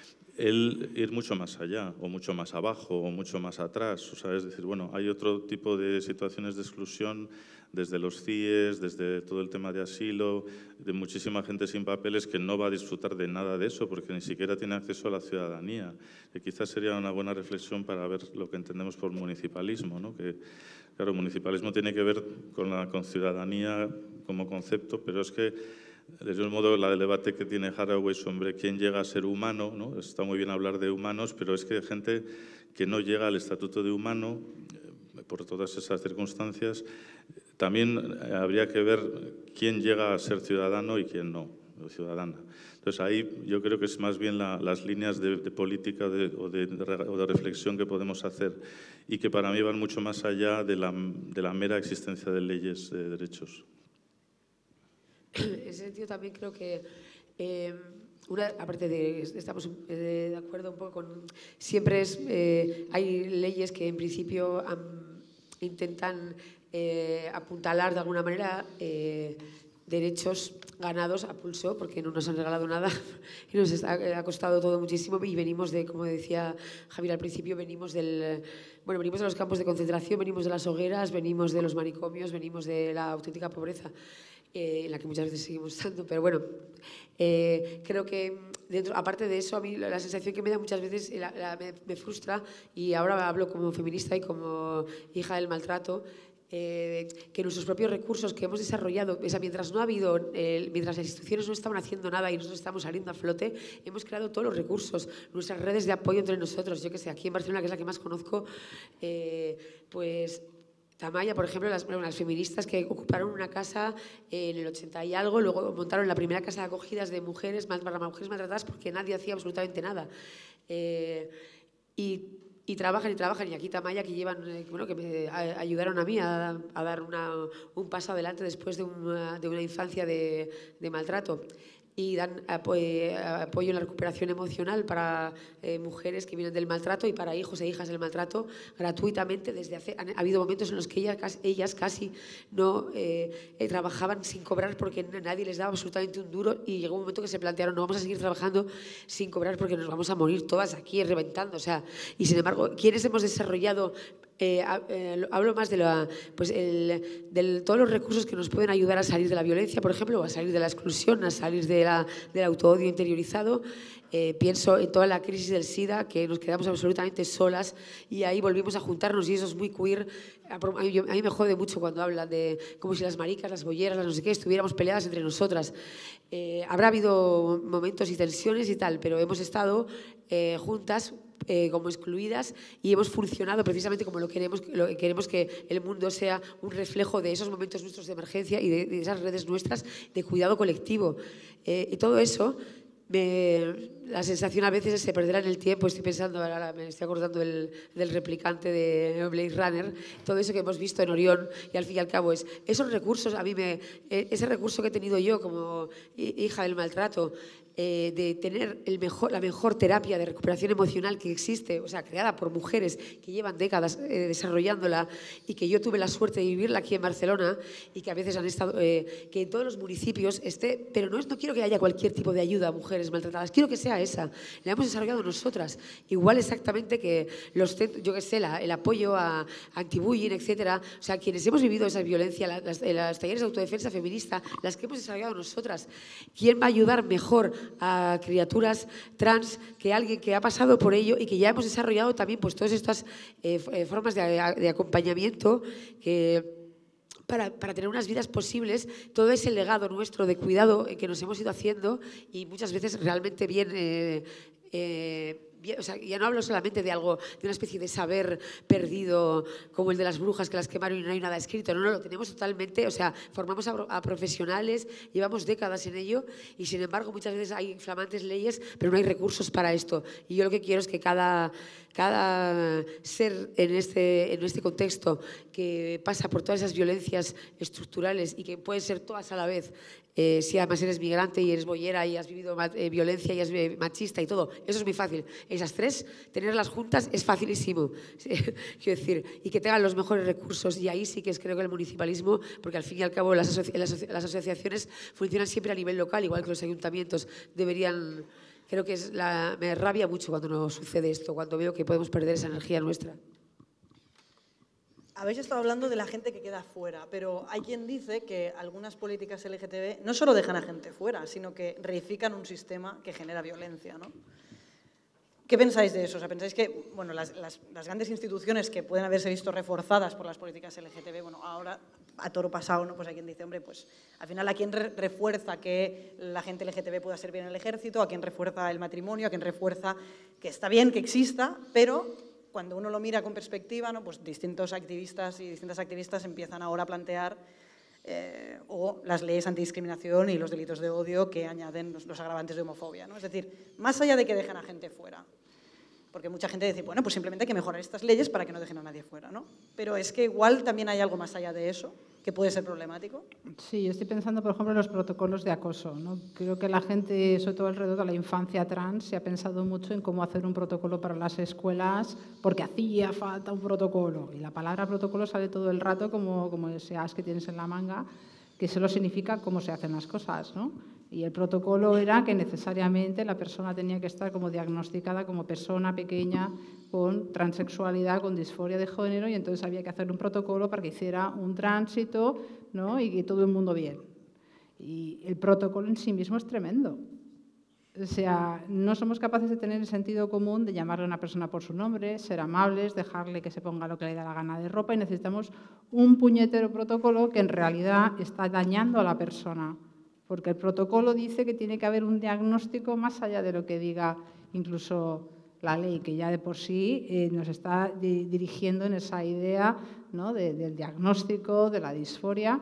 el ir mucho más allá, o mucho más abajo, o mucho más atrás. O sea, es decir, bueno, hay otro tipo de situaciones de exclusión desde los C I E S, desde todo el tema de asilo, de muchísima gente sin papeles que no va a disfrutar de nada de eso, porque ni siquiera tiene acceso a la ciudadanía. Que quizás sería una buena reflexión para ver lo que entendemos por municipalismo, ¿no? Que, claro, municipalismo tiene que ver con la con ciudadanía como concepto, pero es que desde un modo, el debate que tiene Haraway sobre quién llega a ser humano, ¿no? Está muy bien hablar de humanos, pero es que hay gente que no llega al estatuto de humano por todas esas circunstancias. También habría que ver quién llega a ser ciudadano y quién no, o ciudadana. Entonces ahí yo creo que es más bien la, las líneas de, de política de, o, de, o de reflexión que podemos hacer y que para mí van mucho más allá de la, de la mera existencia de leyes de derechos. En ese sentido también creo que, eh, una, aparte de, estamos eh, de acuerdo un poco con, siempre es, eh, hay leyes que en principio um, intentan eh, apuntalar de alguna manera eh, derechos ganados a pulso, porque no nos han regalado nada y nos está, ha costado todo muchísimo y venimos de, como decía Javier al principio, venimos del, bueno, venimos de los campos de concentración, venimos de las hogueras, venimos de los manicomios, venimos de la auténtica pobreza. Eh, en la que muchas veces seguimos estando, pero bueno, eh, creo que dentro, aparte de eso, a mí la, la sensación que me da muchas veces la, la, me, me frustra, y ahora hablo como feminista y como hija del maltrato, eh, que nuestros propios recursos que hemos desarrollado, o sea, mientras no ha habido, eh, mientras las instituciones no estaban haciendo nada y nosotros estamos saliendo a flote, hemos creado todos los recursos, nuestras redes de apoyo entre nosotros. Yo que sé, aquí en Barcelona, que es la que más conozco, eh, pues Tamaya, por ejemplo, las, bueno, las feministas que ocuparon una casa en el ochenta y algo, luego montaron la primera casa de acogidas de mujeres, para mujeres maltratadas, porque nadie hacía absolutamente nada. Eh, y y trabajan y trabajan, y aquí Tamaya, que llevan, eh, bueno, que me a, ayudaron a mí a, a dar una, un paso adelante después de una, de una infancia de, de maltrato. Y dan apoyo, apoyo en la recuperación emocional para eh, mujeres que vienen del maltrato y para hijos e hijas del maltrato gratuitamente. Desde hace, han, ha habido momentos en los que ellas, ellas casi no eh, eh, trabajaban sin cobrar porque nadie les daba absolutamente un duro, y llegó un momento que se plantearon: no vamos a seguir trabajando sin cobrar porque nos vamos a morir todas aquí reventando. O sea, y sin embargo, quienes hemos desarrollado Eh, eh, hablo más de, la, pues el, de todos los recursos que nos pueden ayudar a salir de la violencia, por ejemplo, o a salir de la exclusión, a salir de la, del autoodio interiorizado. Eh, pienso en toda la crisis del SIDA, que nos quedamos absolutamente solas y ahí volvimos a juntarnos, y eso es muy queer. A mí, a mí me jode mucho cuando hablan de como si las maricas, las bolleras, las no sé qué, estuviéramos peleadas entre nosotras. Eh, habrá habido momentos y tensiones y tal, pero hemos estado eh, juntas, Eh, como excluidas, y hemos funcionado precisamente como lo queremos, lo que queremos que el mundo sea un reflejo de esos momentos nuestros de emergencia y de, de esas redes nuestras de cuidado colectivo. Eh, y todo eso, me, la sensación a veces es se perderá en el tiempo. Estoy pensando, ahora me estoy acordando del, del replicante de Blade Runner, todo eso que hemos visto en Orión, y al fin y al cabo es esos recursos. A mí me, ese recurso que he tenido yo como hija del maltrato, Eh, de tener el mejor, la mejor terapia de recuperación emocional que existe, o sea, creada por mujeres que llevan décadas eh, desarrollándola, y que yo tuve la suerte de vivirla aquí en Barcelona, y que a veces han estado, eh, que en todos los municipios esté, pero no, es, no quiero que haya cualquier tipo de ayuda a mujeres maltratadas, quiero que sea esa, la hemos desarrollado nosotras, igual exactamente que los, yo que sé, la, el apoyo a, a anti-bullying, etcétera. O sea, quienes hemos vivido esa violencia, las, las talleres de autodefensa feminista, las que hemos desarrollado nosotras. ¿Quién va a ayudar mejor a criaturas trans que alguien que ha pasado por ello y que ya hemos desarrollado también pues todas estas eh, formas de, de acompañamiento que Para, para tener unas vidas posibles, todo ese legado nuestro de cuidado que nos hemos ido haciendo, y muchas veces realmente bien, eh, eh, bien, o sea, ya no hablo solamente de algo, de una especie de saber perdido como el de las brujas que las quemaron y no hay nada escrito, no, no, lo tenemos totalmente, o sea, formamos a, a profesionales, llevamos décadas en ello, y sin embargo muchas veces hay inflamantes leyes, pero no hay recursos para esto, y yo lo que quiero es que cada... Cada ser en este, en este contexto que pasa por todas esas violencias estructurales y que pueden ser todas a la vez, eh, si además eres migrante y eres boyera y has vivido eh, violencia y has vivido machista y todo, eso es muy fácil. Esas tres, tenerlas juntas es facilísimo. Quiero decir, y que tengan los mejores recursos, y ahí sí que es, creo que el municipalismo, porque al fin y al cabo las, asoci las, asoci las asociaciones funcionan siempre a nivel local, igual que los ayuntamientos deberían... Creo que es la, me rabia mucho cuando nos sucede esto, cuando veo que podemos perder esa energía nuestra. Habéis estado hablando de la gente que queda fuera, pero hay quien dice que algunas políticas L G T B no solo dejan a gente fuera, sino que reifican un sistema que genera violencia, ¿no? ¿Qué pensáis de eso? O sea, ¿pensáis que bueno, las, las, las grandes instituciones que pueden haberse visto reforzadas por las políticas L G T B, bueno, ahora a toro pasado, ¿no? Pues hay quien dice, hombre, pues al final a quién re refuerza que la gente L G T B pueda servir en el ejército, a quién refuerza el matrimonio, a quién refuerza que está bien que exista, pero cuando uno lo mira con perspectiva, ¿no? Pues distintos activistas y distintas activistas empiezan ahora a plantear Eh, o las leyes antidiscriminación y los delitos de odio que añaden los, los agravantes de homofobia, ¿no? Es decir, más allá de que dejen a gente fuera, porque mucha gente dice, bueno, pues simplemente hay que mejorar estas leyes para que no dejen a nadie fuera, ¿no? Pero es que igual también hay algo más allá de eso que puede ser problemático. Sí, yo estoy pensando, por ejemplo, en los protocolos de acoso, ¿no? Creo que la gente, sobre todo alrededor de la infancia trans, se ha pensado mucho en cómo hacer un protocolo para las escuelas, porque hacía falta un protocolo. Y la palabra protocolo sale todo el rato como, como ese as que tienes en la manga, que solo significa cómo se hacen las cosas, ¿no? Y el protocolo era que necesariamente la persona tenía que estar como diagnosticada como persona pequeña con transexualidad, con disforia de género, y entonces había que hacer un protocolo para que hiciera un tránsito, ¿no? Y que todo el mundo bien. Y el protocolo en sí mismo es tremendo. O sea, no somos capaces de tener el sentido común de llamarle a una persona por su nombre, ser amables, dejarle que se ponga lo que le da la gana de ropa, y necesitamos un puñetero protocolo que en realidad está dañando a la persona. Porque el protocolo dice que tiene que haber un diagnóstico más allá de lo que diga incluso la ley, que ya de por sí eh, nos está di dirigiendo en esa idea, ¿no? de, del diagnóstico, de la disforia.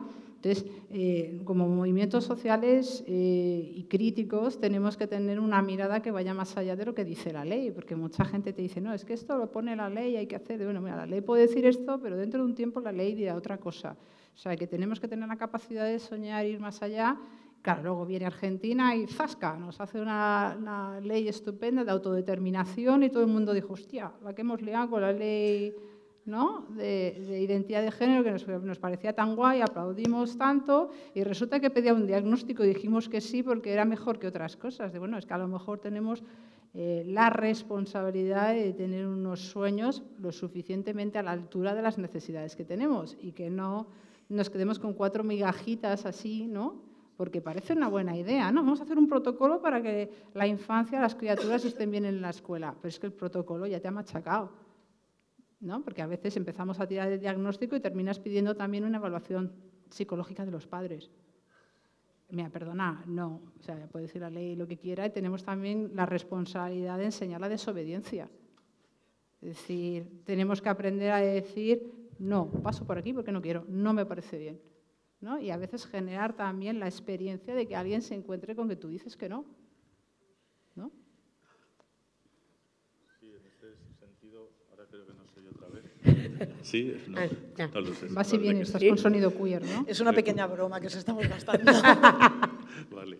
Entonces, eh, como movimientos sociales eh, y críticos, tenemos que tener una mirada que vaya más allá de lo que dice la ley, porque mucha gente te dice, no, es que esto lo pone la ley, hay que hacer. Bueno, mira, la ley puede decir esto, pero dentro de un tiempo la ley dirá otra cosa. O sea, que tenemos que tener la capacidad de soñar, ir más allá. Claro, luego viene Argentina y ¡zasca! Nos hace una, una ley estupenda de autodeterminación y todo el mundo dijo, hostia, la que hemos liado con la ley, ¿no?, de, de identidad de género, que nos, nos parecía tan guay, aplaudimos tanto, y resulta que pedía un diagnóstico y dijimos que sí porque era mejor que otras cosas. De, bueno, es que a lo mejor tenemos eh, la responsabilidad de tener unos sueños lo suficientemente a la altura de las necesidades que tenemos y que no nos quedemos con cuatro migajitas así, ¿no?, porque parece una buena idea, ¿no? Vamos a hacer un protocolo para que la infancia, las criaturas estén bien en la escuela, pero es que el protocolo ya te ha machacado, ¿no? Porque a veces empezamos a tirar el diagnóstico y terminas pidiendo también una evaluación psicológica de los padres. Mira, perdona, no, o sea, puede decir la ley lo que quiera y tenemos también la responsabilidad de enseñar la desobediencia. Es decir, tenemos que aprender a decir, no, paso por aquí porque no quiero, no me parece bien, ¿no? Y a veces generar también la experiencia de que alguien se encuentre con que tú dices que no, ¿no? Creo que no soy otra vez. Sí, no, no lo sé. Va si bien, estás sí. Con sonido queer, ¿no? Es una pequeña broma que os estamos gastando. Vale.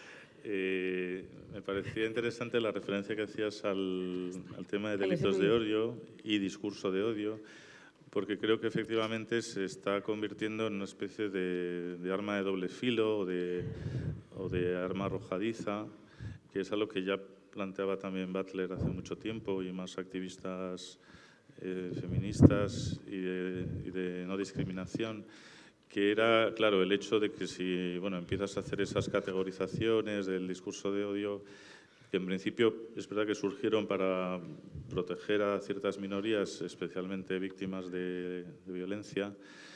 Eh, me parecía interesante la referencia que hacías al, al tema de delitos de odio y discurso de odio, porque creo que efectivamente se está convirtiendo en una especie de, de arma de doble filo o de, o de arma arrojadiza, que es algo que ya planteaba también Butler hace mucho tiempo y más activistas eh, feministas y de, y de no discriminación, que era, claro, el hecho de que si bueno, empiezas a hacer esas categorizaciones del discurso de odio, que en principio es verdad que surgieron para proteger a ciertas minorías, especialmente víctimas de, de violencia.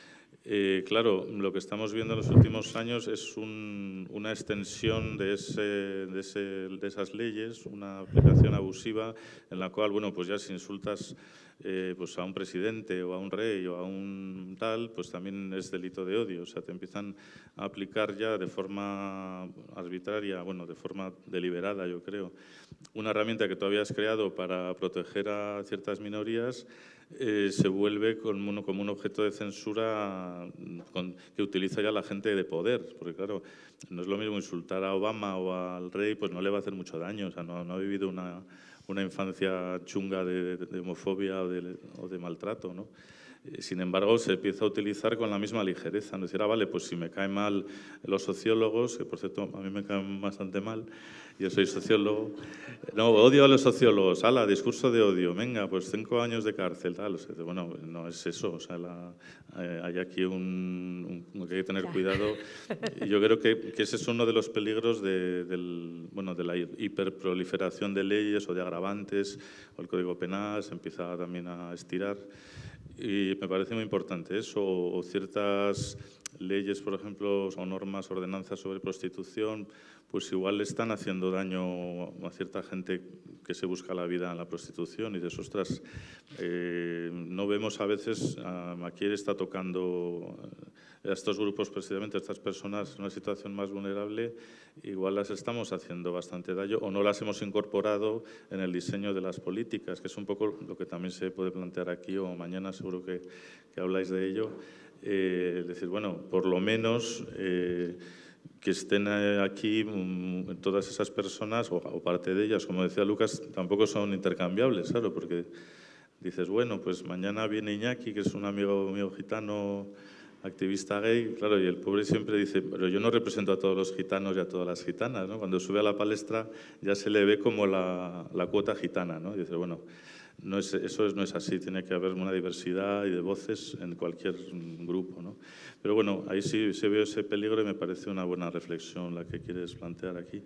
Eh, claro, lo que estamos viendo en los últimos años es un, una extensión de, ese, de, ese, de esas leyes, una aplicación abusiva en la cual, bueno, pues ya si insultas eh, pues a un presidente o a un rey o a un tal, pues también es delito de odio. O sea, te empiezan a aplicar ya de forma arbitraria, bueno, de forma deliberada, yo creo, una herramienta que tú habías creado para proteger a ciertas minorías. Eh, se vuelve como un, como un objeto de censura con, que utiliza ya la gente de poder, porque claro, no es lo mismo insultar a Obama o al rey, pues no le va a hacer mucho daño, o sea, no, no ha vivido una, una infancia chunga de, de, de homofobia o de, o de maltrato, ¿no? Sin embargo, se empieza a utilizar con la misma ligereza. No decir, ah, vale, pues si me caen mal los sociólogos, que por cierto a mí me caen bastante mal, yo soy sociólogo, no, odio a los sociólogos, ala, discurso de odio, venga, pues cinco años de cárcel, tal. O sea, bueno, no es eso, o sea, la, eh, hay aquí un, un que hay que tener cuidado. Y yo creo que, que ese es uno de los peligros de, del, bueno, de la hiperproliferación de leyes o de agravantes, o el Código Penal se empieza también a estirar. Y me parece muy importante eso, o ciertas leyes, por ejemplo, o normas, ordenanzas sobre prostitución, pues igual le están haciendo daño a cierta gente que se busca la vida en la prostitución y de eso, ostras, eh, no vemos a veces, aquí está tocando a estos grupos, precisamente a estas personas en una situación más vulnerable, igual las estamos haciendo bastante daño o no las hemos incorporado en el diseño de las políticas, que es un poco lo que también se puede plantear aquí o mañana seguro que, que habláis de ello. Eh, es decir, bueno, por lo menos eh, que estén aquí um, todas esas personas o, o parte de ellas, como decía Lucas, tampoco son intercambiables, claro, porque dices, bueno, pues mañana viene Iñaki, que es un amigo mío gitano, activista gay, claro, y el pobre siempre dice, pero yo no represento a todos los gitanos y a todas las gitanas, ¿no? Cuando sube a la palestra ya se le ve como la, la cuota gitana, ¿no? Y dice, bueno, no es, eso es, no es así, tiene que haber una diversidad y de voces en cualquier grupo, ¿no? Pero bueno, ahí sí se ve ese peligro y me parece una buena reflexión la que quieres plantear aquí.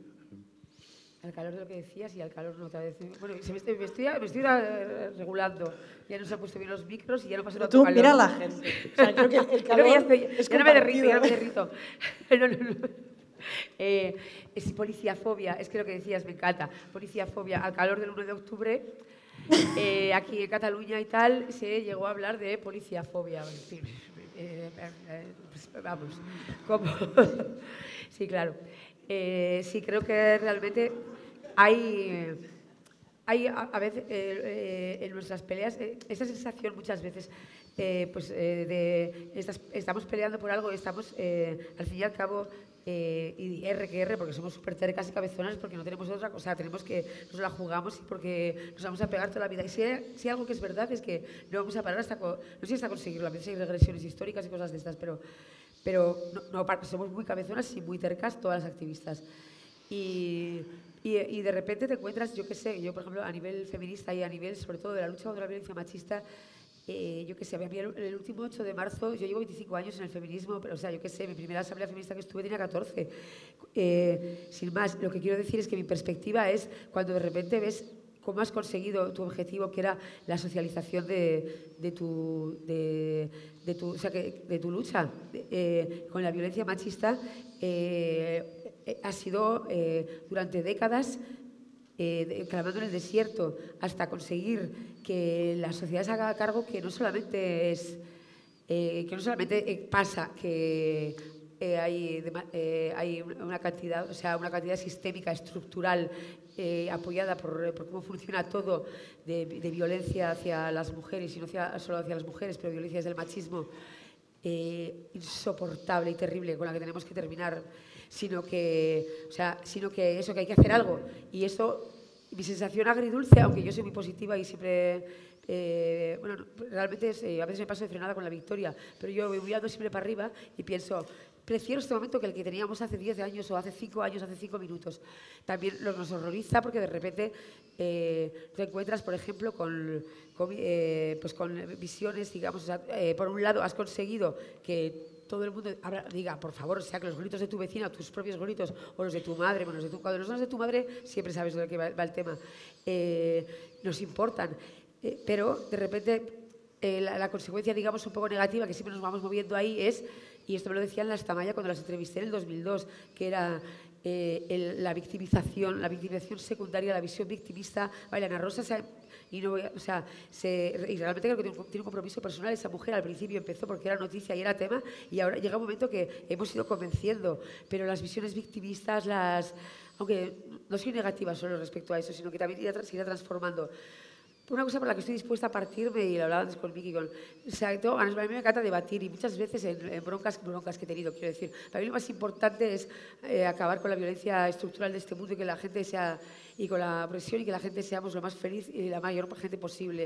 Al calor de lo que decías y al calor no otra vez. Bueno, se me, estoy, me, estoy, me estoy regulando. Ya no se han puesto bien los micros y ya no pasa nada. Tú mira a la gente. O sea, creo que el calor ya, estoy, es ya no me derrito, ya no me derrito. No, no, no. Eh, es policiafobia, es que lo que decías me encanta. Policiafobia, al calor del uno de octubre, eh, aquí en Cataluña y tal, se llegó a hablar de policiafobia. En fin, eh, eh, pues, vamos, ¿cómo? Sí, claro. Eh, sí, creo que realmente hay, hay a, a veces eh, eh, en nuestras peleas eh, esa sensación muchas veces eh, pues, eh, de estas, estamos peleando por algo, estamos eh, al fin y al cabo eh, y R que R porque somos súper tercas y cabezonas porque no tenemos otra cosa, tenemos que nos la jugamos y porque nos vamos a pegar toda la vida. Y si, si algo que es verdad es que no vamos a parar hasta, no sé si hasta conseguirlo, a veces hay regresiones históricas y cosas de estas, pero pero no, no, somos muy cabezonas y muy tercas todas las activistas. Y, y, y de repente te encuentras, yo qué sé, yo por ejemplo a nivel feminista y a nivel sobre todo de la lucha contra la violencia machista, eh, yo qué sé, el, el último ocho de marzo, yo llevo veinticinco años en el feminismo, pero o sea, yo qué sé, mi primera asamblea feminista que estuve tenía catorce. Eh, sin más, lo que quiero decir es que mi perspectiva es cuando de repente ves cómo has conseguido tu objetivo, que era la socialización de, de, tu, de, de, tu, o sea, que, de tu lucha eh, con la violencia machista, eh, eh, ha sido eh, durante décadas eh, de, clamando en el desierto hasta conseguir que la sociedad se haga cargo que no solamente es eh, que no solamente eh, pasa que eh, hay, de, eh, hay una cantidad, o sea, una cantidad sistémica, estructural, Eh, apoyada por, por cómo funciona todo de, de violencia hacia las mujeres y no hacia, solo hacia las mujeres, pero violencia desde el machismo eh, insoportable y terrible con la que tenemos que terminar, sino que, o sea, sino que eso, que hay que hacer algo. Y eso, mi sensación agridulce, aunque yo soy muy positiva y siempre... Eh, bueno, realmente es, eh, a veces me paso de frenada con la victoria, pero yo voy mirando siempre para arriba y pienso, prefiero este momento que el que teníamos hace diez años o hace cinco años, hace cinco minutos. También lo, nos horroriza porque de repente eh, te encuentras, por ejemplo, con, con, eh, pues con visiones, digamos, o sea, eh, por un lado has conseguido que todo el mundo diga, por favor, sea que los gritos de tu vecina, tus propios gritos, o los de tu madre, bueno, los de tu, cuando no son los de tu madre, siempre sabes de qué va, va el tema, eh, nos importan. Eh, pero de repente eh, la, la consecuencia, digamos, un poco negativa que siempre nos vamos moviendo ahí es, y esto me lo decían las Tamayo cuando las entrevisté en el dos mil dos, que era eh, el, la victimización, la victimización secundaria, la visión victimista. Vale, Ana Rosa, se, y, no, o sea, se, y realmente creo que tiene un, tiene un compromiso personal. Esa mujer al principio empezó porque era noticia y era tema, y ahora llega un momento que hemos ido convenciendo, pero las visiones victimistas, las, aunque no soy negativa solo respecto a eso, sino que también se irá transformando. Una cosa por la que estoy dispuesta a partirme, y lo hablaba antes con Vicky, con, o sea, tengo ganas, a mí me encanta debatir y muchas veces en, en broncas, broncas que he tenido, quiero decir, para mí lo más importante es eh, acabar con la violencia estructural de este mundo y que la gente sea, y con la opresión y que la gente seamos lo más feliz y la mayor gente posible.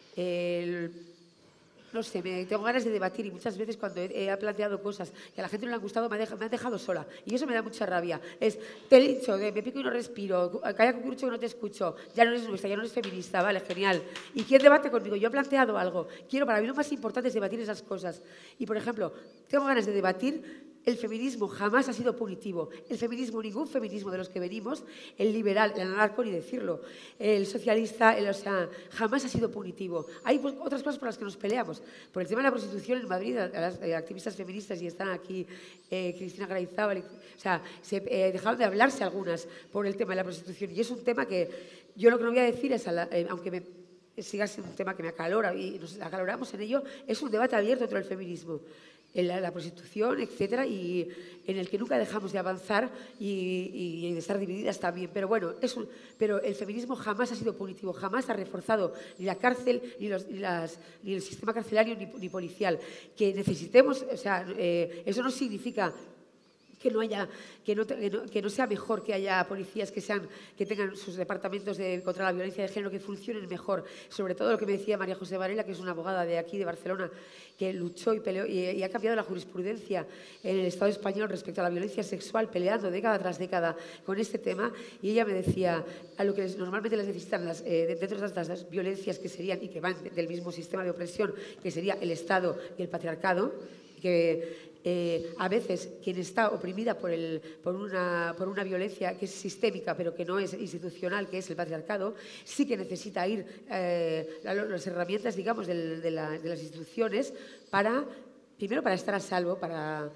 El, no sé, me, tengo ganas de debatir y muchas veces cuando he, he planteado cosas que a la gente no le han gustado me, deja, me han dejado sola y eso me da mucha rabia. Es, te he dicho, me pico y no respiro, calla cucurucho que no te escucho, ya no eres nuestra, ya no eres feminista, vale, genial. ¿Y quién debate conmigo? Yo he planteado algo. Quiero, para mí lo más importante es debatir esas cosas. Y, por ejemplo, tengo ganas de debatir. El feminismo jamás ha sido punitivo. El feminismo, ningún feminismo de los que venimos, el liberal, el anarco, ni decirlo, el socialista, el, o sea, jamás ha sido punitivo. Hay pues, otras cosas por las que nos peleamos. Por el tema de la prostitución en Madrid, a las eh, activistas feministas, y están aquí eh, Cristina Garayzábal, o sea, se eh, dejaron de hablarse algunas por el tema de la prostitución. Y es un tema que yo lo que no voy a decir es, a la, eh, aunque me siga siendo un tema que me acalora y nos acaloramos en ello, es un debate abierto dentro del feminismo. En la, la prostitución, etcétera, y en el que nunca dejamos de avanzar y, y de estar divididas también. Pero bueno, es un, pero el feminismo jamás ha sido punitivo, jamás ha reforzado ni la cárcel, ni, los, ni, las, ni el sistema carcelario, ni, ni policial. Que necesitemos, o sea, eh, eso no significa que no haya, que no, que, no, que no sea mejor que haya policías que sean, que tengan sus departamentos de, contra la violencia de género, que funcionen mejor. Sobre todo lo que me decía María José Varela, que es una abogada de aquí, de Barcelona, que luchó y peleó y, y ha cambiado la jurisprudencia en el Estado español respecto a la violencia sexual, peleando década tras década con este tema. Y ella me decía, a lo que les, normalmente les necesitan las, eh, dentro de estas las violencias que serían y que van del mismo sistema de opresión, que sería el Estado y el patriarcado, que Eh, a veces quien está oprimida por, el, por, una, por una violencia que es sistémica pero que no es institucional, que es el patriarcado, sí que necesita ir eh, las herramientas, digamos, del, de, la, de las instituciones para, primero para estar a salvo, para,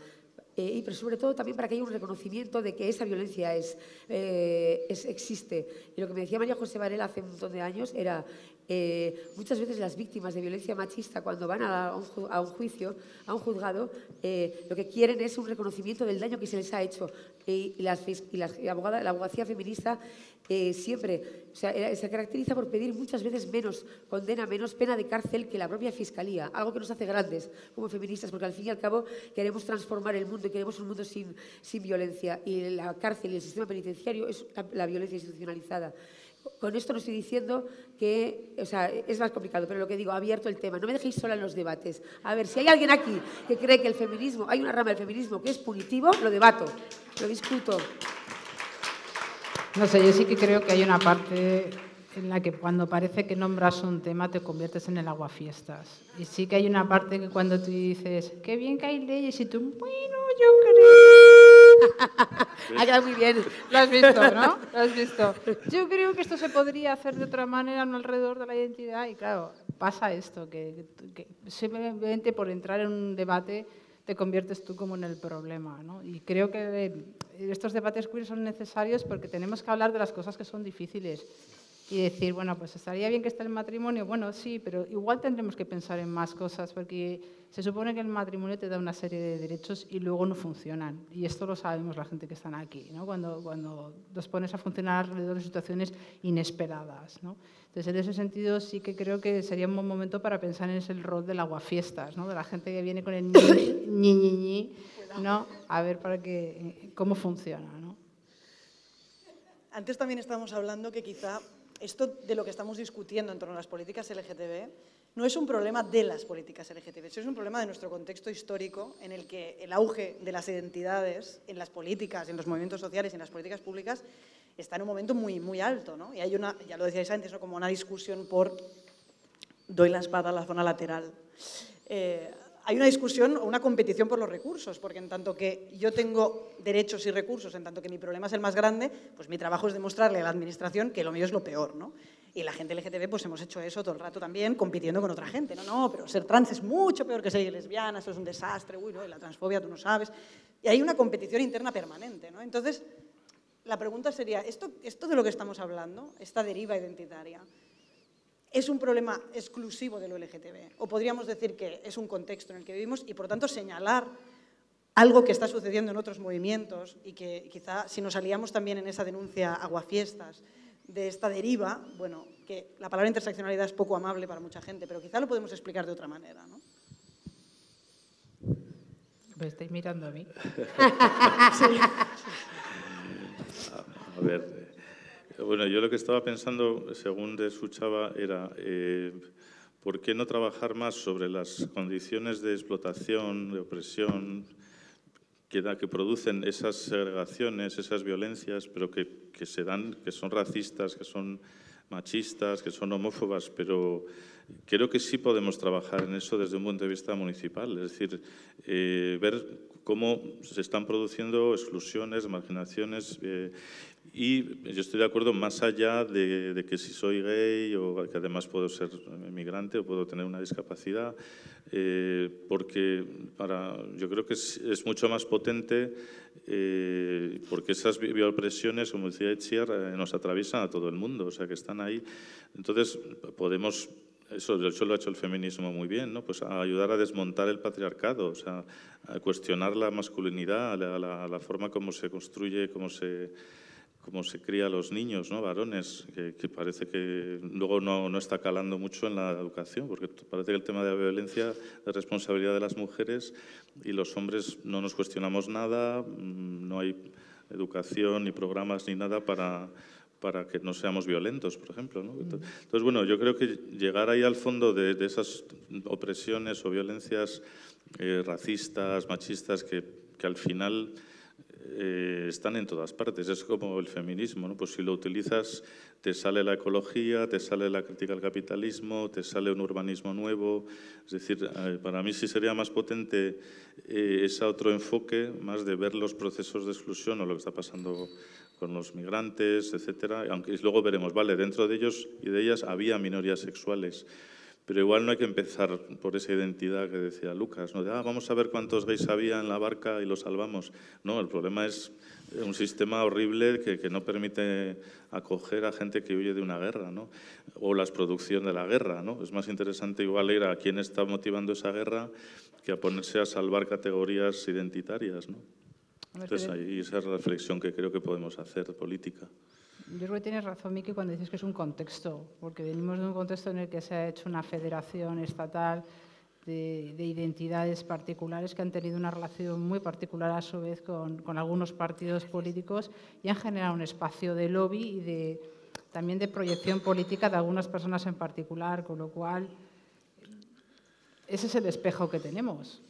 Eh, y pero sobre todo también para que haya un reconocimiento de que esa violencia es, eh, es, existe. Y lo que me decía María José Varela hace un montón de años era eh, muchas veces las víctimas de violencia machista cuando van a un, ju a un juicio, a un juzgado, eh, lo que quieren es un reconocimiento del daño que se les ha hecho. Y, y, las, y, las, y la, abogada, la abogacía feminista eh, siempre o sea, se caracteriza por pedir muchas veces menos condena, menos pena de cárcel que la propia Fiscalía, algo que nos hace grandes como feministas, porque al fin y al cabo queremos transformar el mundo y queremos un mundo sin, sin violencia, y la cárcel y el sistema penitenciario es la, la violencia institucionalizada. Con esto no estoy diciendo que, o sea, es más complicado, pero lo que digo, abierto el tema. No me dejéis sola en los debates. A ver, si hay alguien aquí que cree que el feminismo, hay una rama del feminismo que es punitivo, lo debato, lo discuto. No sé, yo sí que creo que hay una parte en la que cuando parece que nombras un tema te conviertes en el aguafiestas. Y sí que hay una parte que cuando tú dices, qué bien que hay leyes, y tú, bueno, yo creo... Ha quedado muy bien. Lo has visto, ¿no? Lo has visto. Yo creo que esto se podría hacer de otra manera, no alrededor de la identidad. Y claro, pasa esto, que, que simplemente por entrar en un debate te conviertes tú como en el problema, ¿no? Y creo que estos debates queer son necesarios porque tenemos que hablar de las cosas que son difíciles y decir, bueno, pues estaría bien que esté el matrimonio, bueno, sí, pero igual tendremos que pensar en más cosas porque se supone que el matrimonio te da una serie de derechos y luego no funcionan. Y esto lo sabemos la gente que están aquí, ¿no? Cuando, cuando nos pones a funcionar alrededor de situaciones inesperadas, ¿no? Entonces, en ese sentido, sí que creo que sería un buen momento para pensar en ese rol del aguafiestas, ¿no? De la gente que viene con el ñi, ñi, ñi, ñi, ¿no? A ver para que, cómo funciona, ¿no? Antes también estábamos hablando que quizá esto de lo que estamos discutiendo en torno a las políticas L G T B no es un problema de las políticas L G T B, es un problema de nuestro contexto histórico en el que el auge de las identidades en las políticas, en los movimientos sociales y en las políticas públicas está en un momento muy, muy alto, ¿no? Y hay una, ya lo decíais antes, ¿no? Como una discusión por doy la espada a la zona lateral. Eh, hay una discusión o una competición por los recursos, porque en tanto que yo tengo derechos y recursos, en tanto que mi problema es el más grande, pues mi trabajo es demostrarle a la administración que lo mío es lo peor, ¿no? Y la gente L G T B pues hemos hecho eso todo el rato también, compitiendo con otra gente. No, no, pero ser trans es mucho peor que ser lesbiana, eso es un desastre, uy, no, y la transfobia tú no sabes. Y hay una competición interna permanente, ¿no? Entonces, la pregunta sería, ¿esto, esto de lo que estamos hablando, esta deriva identitaria, es un problema exclusivo de lo L G T B? ¿O podríamos decir que es un contexto en el que vivimos y, por tanto, señalar algo que está sucediendo en otros movimientos y que quizá, si nos aliamos también en esa denuncia aguafiestas de esta deriva, bueno, que la palabra interseccionalidad es poco amable para mucha gente, pero quizá lo podemos explicar de otra manera, ¿no? Me estáis mirando a mí. Sí. A ver... Bueno, yo lo que estaba pensando, según te escuchaba, era eh, ¿por qué no trabajar más sobre las condiciones de explotación, de opresión, que, da, que producen esas segregaciones, esas violencias, pero que, que se dan, que son racistas, que son machistas, que son homófobas, pero creo que sí podemos trabajar en eso desde un punto de vista municipal, es decir, eh, ver cómo se están produciendo exclusiones, marginaciones, eh, y yo estoy de acuerdo más allá de, de que si soy gay o que además puedo ser migrante o puedo tener una discapacidad, eh, porque para, yo creo que es, es mucho más potente eh, porque esas biopresiones, como decía Itziar, eh, nos atraviesan a todo el mundo, o sea que están ahí. Entonces podemos... Eso, eso lo ha hecho el feminismo muy bien, ¿no? Pues a ayudar a desmontar el patriarcado, o sea, a cuestionar la masculinidad, la, la, la forma como se construye, cómo se, cómo se cría a los niños, ¿no? Varones, que, que parece que luego no, no está calando mucho en la educación, porque parece que el tema de la violencia es responsabilidad de las mujeres y los hombres no nos cuestionamos nada, no hay educación ni programas ni nada para... para que no seamos violentos, por ejemplo, ¿no? Entonces, bueno, yo creo que llegar ahí al fondo de, de esas opresiones o violencias eh, racistas, machistas, que, que al final eh, están en todas partes. Es como el feminismo, ¿no? Pues si lo utilizas, te sale la ecología, te sale la crítica al capitalismo, te sale un urbanismo nuevo. Es decir, eh, para mí sí sería más potente eh, ese otro enfoque, más de ver los procesos de exclusión o lo que está pasando con los migrantes, etcétera, aunque luego veremos, vale, dentro de ellos y de ellas había minorías sexuales, Pero igual no hay que empezar por esa identidad que decía Lucas, ¿no? De, ah, vamos a ver cuántos gays había en la barca y los salvamos. No, el problema es un sistema horrible que, que no permite acoger a gente que huye de una guerra, ¿no? O la producción de la guerra, ¿no? Es más interesante igual ir a quién está motivando esa guerra que a ponerse a salvar categorías identitarias, ¿no? Entonces ahí esa reflexión que creo que podemos hacer política. Yo creo que tienes razón, Miki, cuando dices que es un contexto, porque venimos de un contexto en el que se ha hecho una federación estatal de, de identidades particulares que han tenido una relación muy particular a su vez con, con algunos partidos políticos y han generado un espacio de lobby y de, también de proyección política de algunas personas en particular, con lo cual ese es el espejo que tenemos.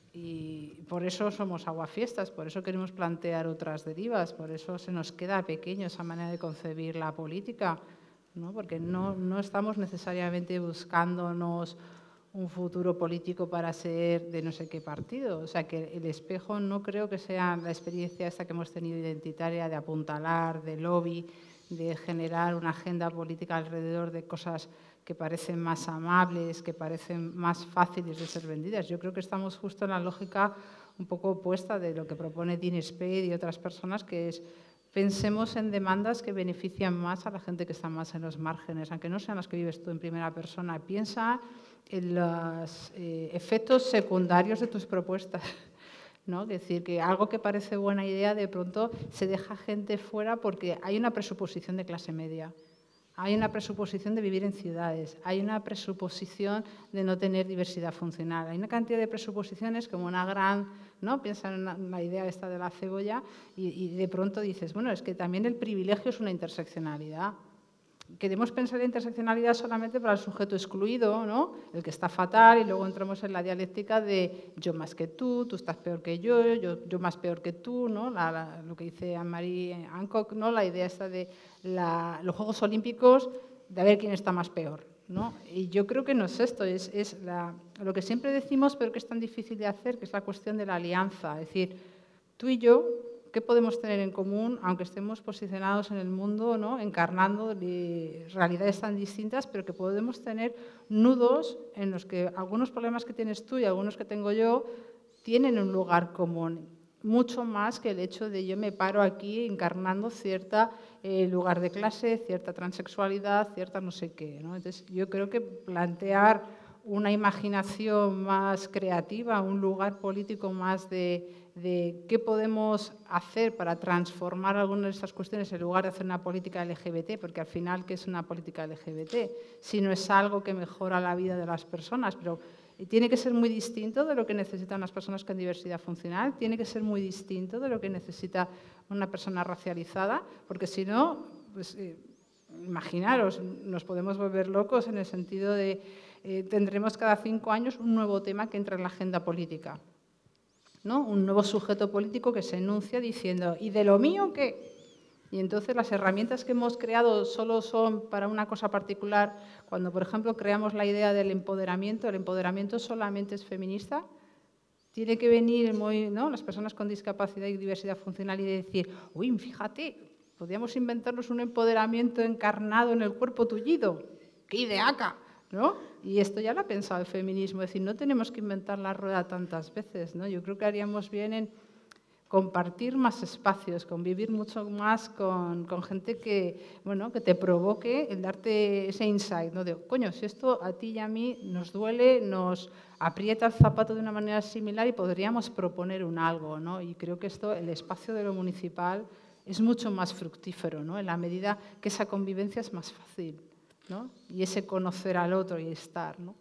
Y por eso somos aguafiestas, por eso queremos plantear otras derivas, por eso se nos queda pequeño esa manera de concebir la política, ¿no? Porque no, no estamos necesariamente buscándonos un futuro político para ser de no sé qué partido. O sea, que el espejo no creo que sea la experiencia esta que hemos tenido identitaria de apuntalar, de lobby, de generar una agenda política alrededor de cosas que parecen más amables, que parecen más fáciles de ser vendidas. Yo creo que estamos justo en la lógica un poco opuesta de lo que propone Dean Spade y otras personas, que es pensemos en demandas que benefician más a la gente que está más en los márgenes, aunque no sean las que vives tú en primera persona. Piensa en los eh, efectos secundarios de tus propuestas, ¿no? Es decir, que algo que parece buena idea de pronto se deja gente fuera porque hay una presuposición de clase media. Hay una presuposición de vivir en ciudades, hay una presuposición de no tener diversidad funcional, hay una cantidad de presuposiciones como una gran, ¿no? Piensa en una, la idea esta de la cebolla y, y de pronto dices, bueno, es que también el privilegio es una interseccionalidad. Queremos pensar en interseccionalidad solamente para el sujeto excluido, ¿no? El que está fatal, y luego entramos en la dialéctica de yo más que tú, tú estás peor que yo, yo, yo más peor que tú, ¿no? La, la, lo que dice Anne-Marie Hancock, ¿no? La idea esta de la, los Juegos Olímpicos, de a ver quién está más peor, ¿no? Y yo creo que no es esto, es, es la, lo que siempre decimos, pero que es tan difícil de hacer, que es la cuestión de la alianza. Es decir, tú y yo, ¿qué podemos tener en común, aunque estemos posicionados en el mundo, ¿no? Encarnando realidades tan distintas, pero que podemos tener nudos en los que algunos problemas que tienes tú y algunos que tengo yo tienen un lugar común, mucho más que el hecho de yo me paro aquí encarnando cierta eh, lugar de clase, cierta transexualidad, cierta no sé qué, ¿no? Entonces, yo creo que plantear una imaginación más creativa, un lugar político más de, de qué podemos hacer para transformar algunas de estas cuestiones en lugar de hacer una política L G B T, porque al final, ¿qué es una política L G B T? Si no es algo que mejora la vida de las personas, pero tiene que ser muy distinto de lo que necesitan las personas con diversidad funcional, tiene que ser muy distinto de lo que necesita una persona racializada, porque si no, pues, eh, imaginaros, nos podemos volver locos en el sentido de Eh, tendremos cada cinco años un nuevo tema que entra en la agenda política, ¿no? Un nuevo sujeto político que se enuncia diciendo ¿y de lo mío qué? Y entonces las herramientas que hemos creado solo son para una cosa particular. Cuando, por ejemplo, creamos la idea del empoderamiento, ¿el empoderamiento solamente es feminista? Tiene que venir muy, ¿no? Las personas con discapacidad y diversidad funcional y decir, uy, fíjate, podríamos inventarnos un empoderamiento encarnado en el cuerpo tullido. ¡Qué ideaca! ¿No? Y esto ya lo ha pensado el feminismo, es decir, no tenemos que inventar la rueda tantas veces, ¿no? Yo creo que haríamos bien en compartir más espacios, convivir mucho más con, con gente que, bueno, que te provoque el darte ese insight, ¿no? De, coño, si esto a ti y a mí nos duele, nos aprieta el zapato de una manera similar y podríamos proponer un algo, ¿no? Y creo que esto, el espacio de lo municipal es mucho más fructífero, ¿no? En la medida que esa convivencia es más fácil, ¿no? Y ese conocer al otro y estar, ¿no?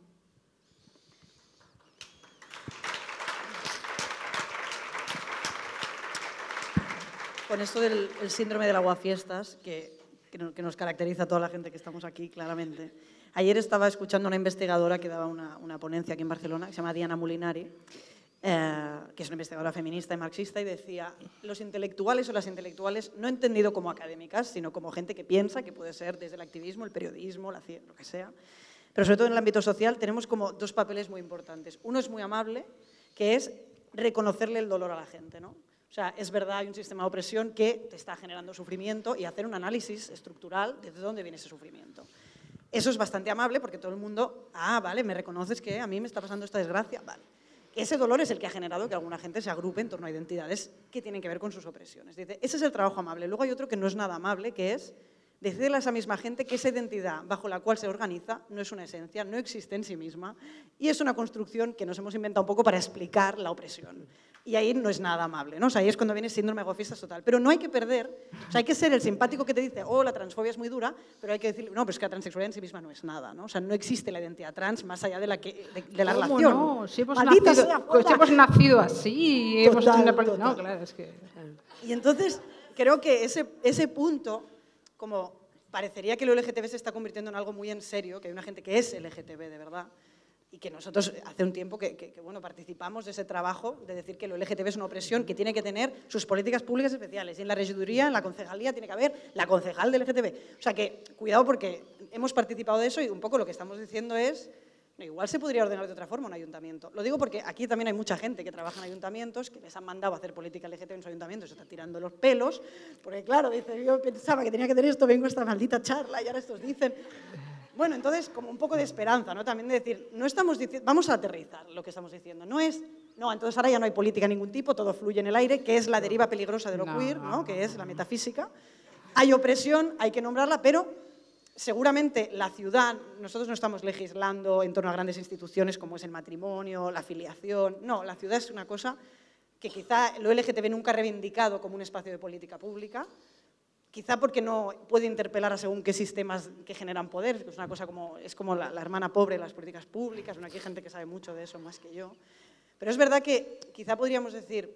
Con esto del el síndrome del aguafiestas, que, que, no, que nos caracteriza a toda la gente que estamos aquí, claramente. Ayer estaba escuchando a una investigadora que daba una, una ponencia aquí en Barcelona, que se llama Diana Molinari, eh, que es una investigadora feminista y marxista, y decía, los intelectuales o las intelectuales, no entendido como académicas, sino como gente que piensa, que puede ser desde el activismo, el periodismo, la ciencia, lo que sea, pero sobre todo en el ámbito social, tenemos como dos papeles muy importantes. Uno es muy amable, que es reconocerle el dolor a la gente, ¿no? O sea, es verdad, hay un sistema de opresión que te está generando sufrimiento y hacer un análisis estructural de dónde viene ese sufrimiento. Eso es bastante amable porque todo el mundo, ah, vale, me reconoces que a mí me está pasando esta desgracia, vale. Ese dolor es el que ha generado que alguna gente se agrupe en torno a identidades que tienen que ver con sus opresiones. Dice, ese es el trabajo amable. Luego hay otro que no es nada amable, que es decirle a esa misma gente que esa identidad bajo la cual se organiza no es una esencia, no existe en sí misma y es una construcción que nos hemos inventado un poco para explicar la opresión. Y ahí no es nada amable, ¿no? O sea, ahí es cuando viene el síndrome de egofistas total. Pero no hay que perder, o sea, hay que ser el simpático que te dice, oh, la transfobia es muy dura, pero hay que decirle, no, pero es que la transexualidad en sí misma no es nada, ¿no? O sea, no existe la identidad trans más allá de la, que, de, de la ¿Cómo relación. no? Si hemos, Maldita nacido, sea, pues hemos nacido así, hemos Total, tenido una... total. No, claro, es que... Y entonces, creo que ese, ese punto, como parecería que lo L G T B se está convirtiendo en algo muy en serio, que hay una gente que es L G T B de verdad, y que nosotros hace un tiempo que, que, que bueno, participamos de ese trabajo de decir que lo L G T B es una opresión que tiene que tener sus políticas públicas especiales. Y en la regiduría, en la concejalía, tiene que haber la concejal del L G T B. O sea que, cuidado porque hemos participado de eso y un poco lo que estamos diciendo es, no, igual se podría ordenar de otra forma un ayuntamiento. Lo digo porque aquí también hay mucha gente que trabaja en ayuntamientos, que les han mandado a hacer política L G T B en sus ayuntamientos, se está tirando los pelos, porque claro, dice, yo pensaba que tenía que tener esto, vengo a esta maldita charla y ahora estos dicen... Bueno, entonces, como un poco de esperanza, ¿no? También de decir, no estamos diciendo, vamos a aterrizar lo que estamos diciendo. No es, no, entonces ahora ya no hay política de ningún tipo, todo fluye en el aire, que es la deriva peligrosa de lo No. queer, ¿no? Que es la metafísica. Hay opresión, hay que nombrarla, pero seguramente la ciudad, nosotros no estamos legislando en torno a grandes instituciones como es el matrimonio, la filiación. No, la ciudad es una cosa que quizá lo L G T B nunca ha reivindicado como un espacio de política pública, quizá porque no puede interpelar a según qué sistemas que generan poder, es una cosa como, es como la, la hermana pobre de las políticas públicas, bueno, aquí hay gente que sabe mucho de eso más que yo, pero es verdad que quizá podríamos decir,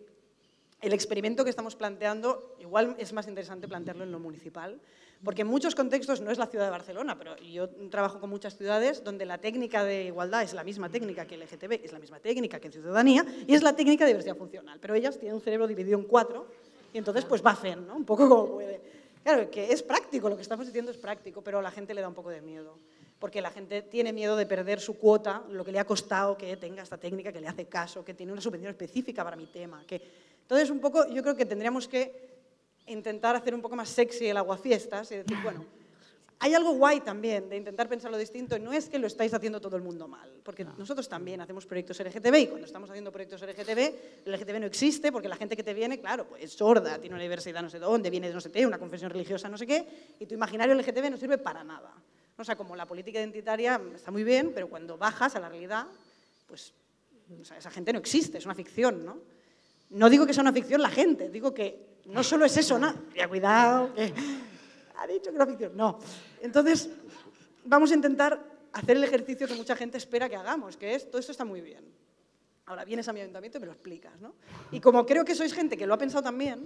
el experimento que estamos planteando, igual es más interesante plantearlo en lo municipal, porque en muchos contextos no es la ciudad de Barcelona, pero yo trabajo con muchas ciudades donde la técnica de igualdad es la misma técnica que el L G T B, es la misma técnica que en ciudadanía, y es la técnica de diversidad funcional, pero ellas tienen un cerebro dividido en cuatro, y entonces pues va a hacer, ¿no? Un poco como puede. Claro, que es práctico, lo que estamos diciendo es práctico, pero a la gente le da un poco de miedo, porque la gente tiene miedo de perder su cuota, lo que le ha costado que tenga esta técnica, que le hace caso, que tiene una subvención específica para mi tema. Que... Entonces, un poco, yo creo que tendríamos que intentar hacer un poco más sexy el aguafiestas y decir, bueno, hay algo guay también de intentar pensar lo distinto, y no es que lo estáis haciendo todo el mundo mal, porque no. Nosotros también hacemos proyectos L G T B y cuando estamos haciendo proyectos L G T B, el L G T B no existe porque la gente que te viene, claro, pues es sorda, tiene una diversidad no sé dónde, viene de no sé qué, una confesión religiosa no sé qué, y tu imaginario L G T B no sirve para nada. O sea, como la política identitaria está muy bien, pero cuando bajas a la realidad, pues o sea, esa gente no existe, es una ficción, ¿no? No digo que sea una ficción la gente, digo que no solo es eso, ¿no? Ya, cuidado, que... ha dicho que era ficción. No. Entonces, vamos a intentar hacer el ejercicio que mucha gente espera que hagamos, que es, todo esto está muy bien. Ahora vienes a mi ayuntamiento y me lo explicas, ¿no? Y como creo que sois gente que lo ha pensado también,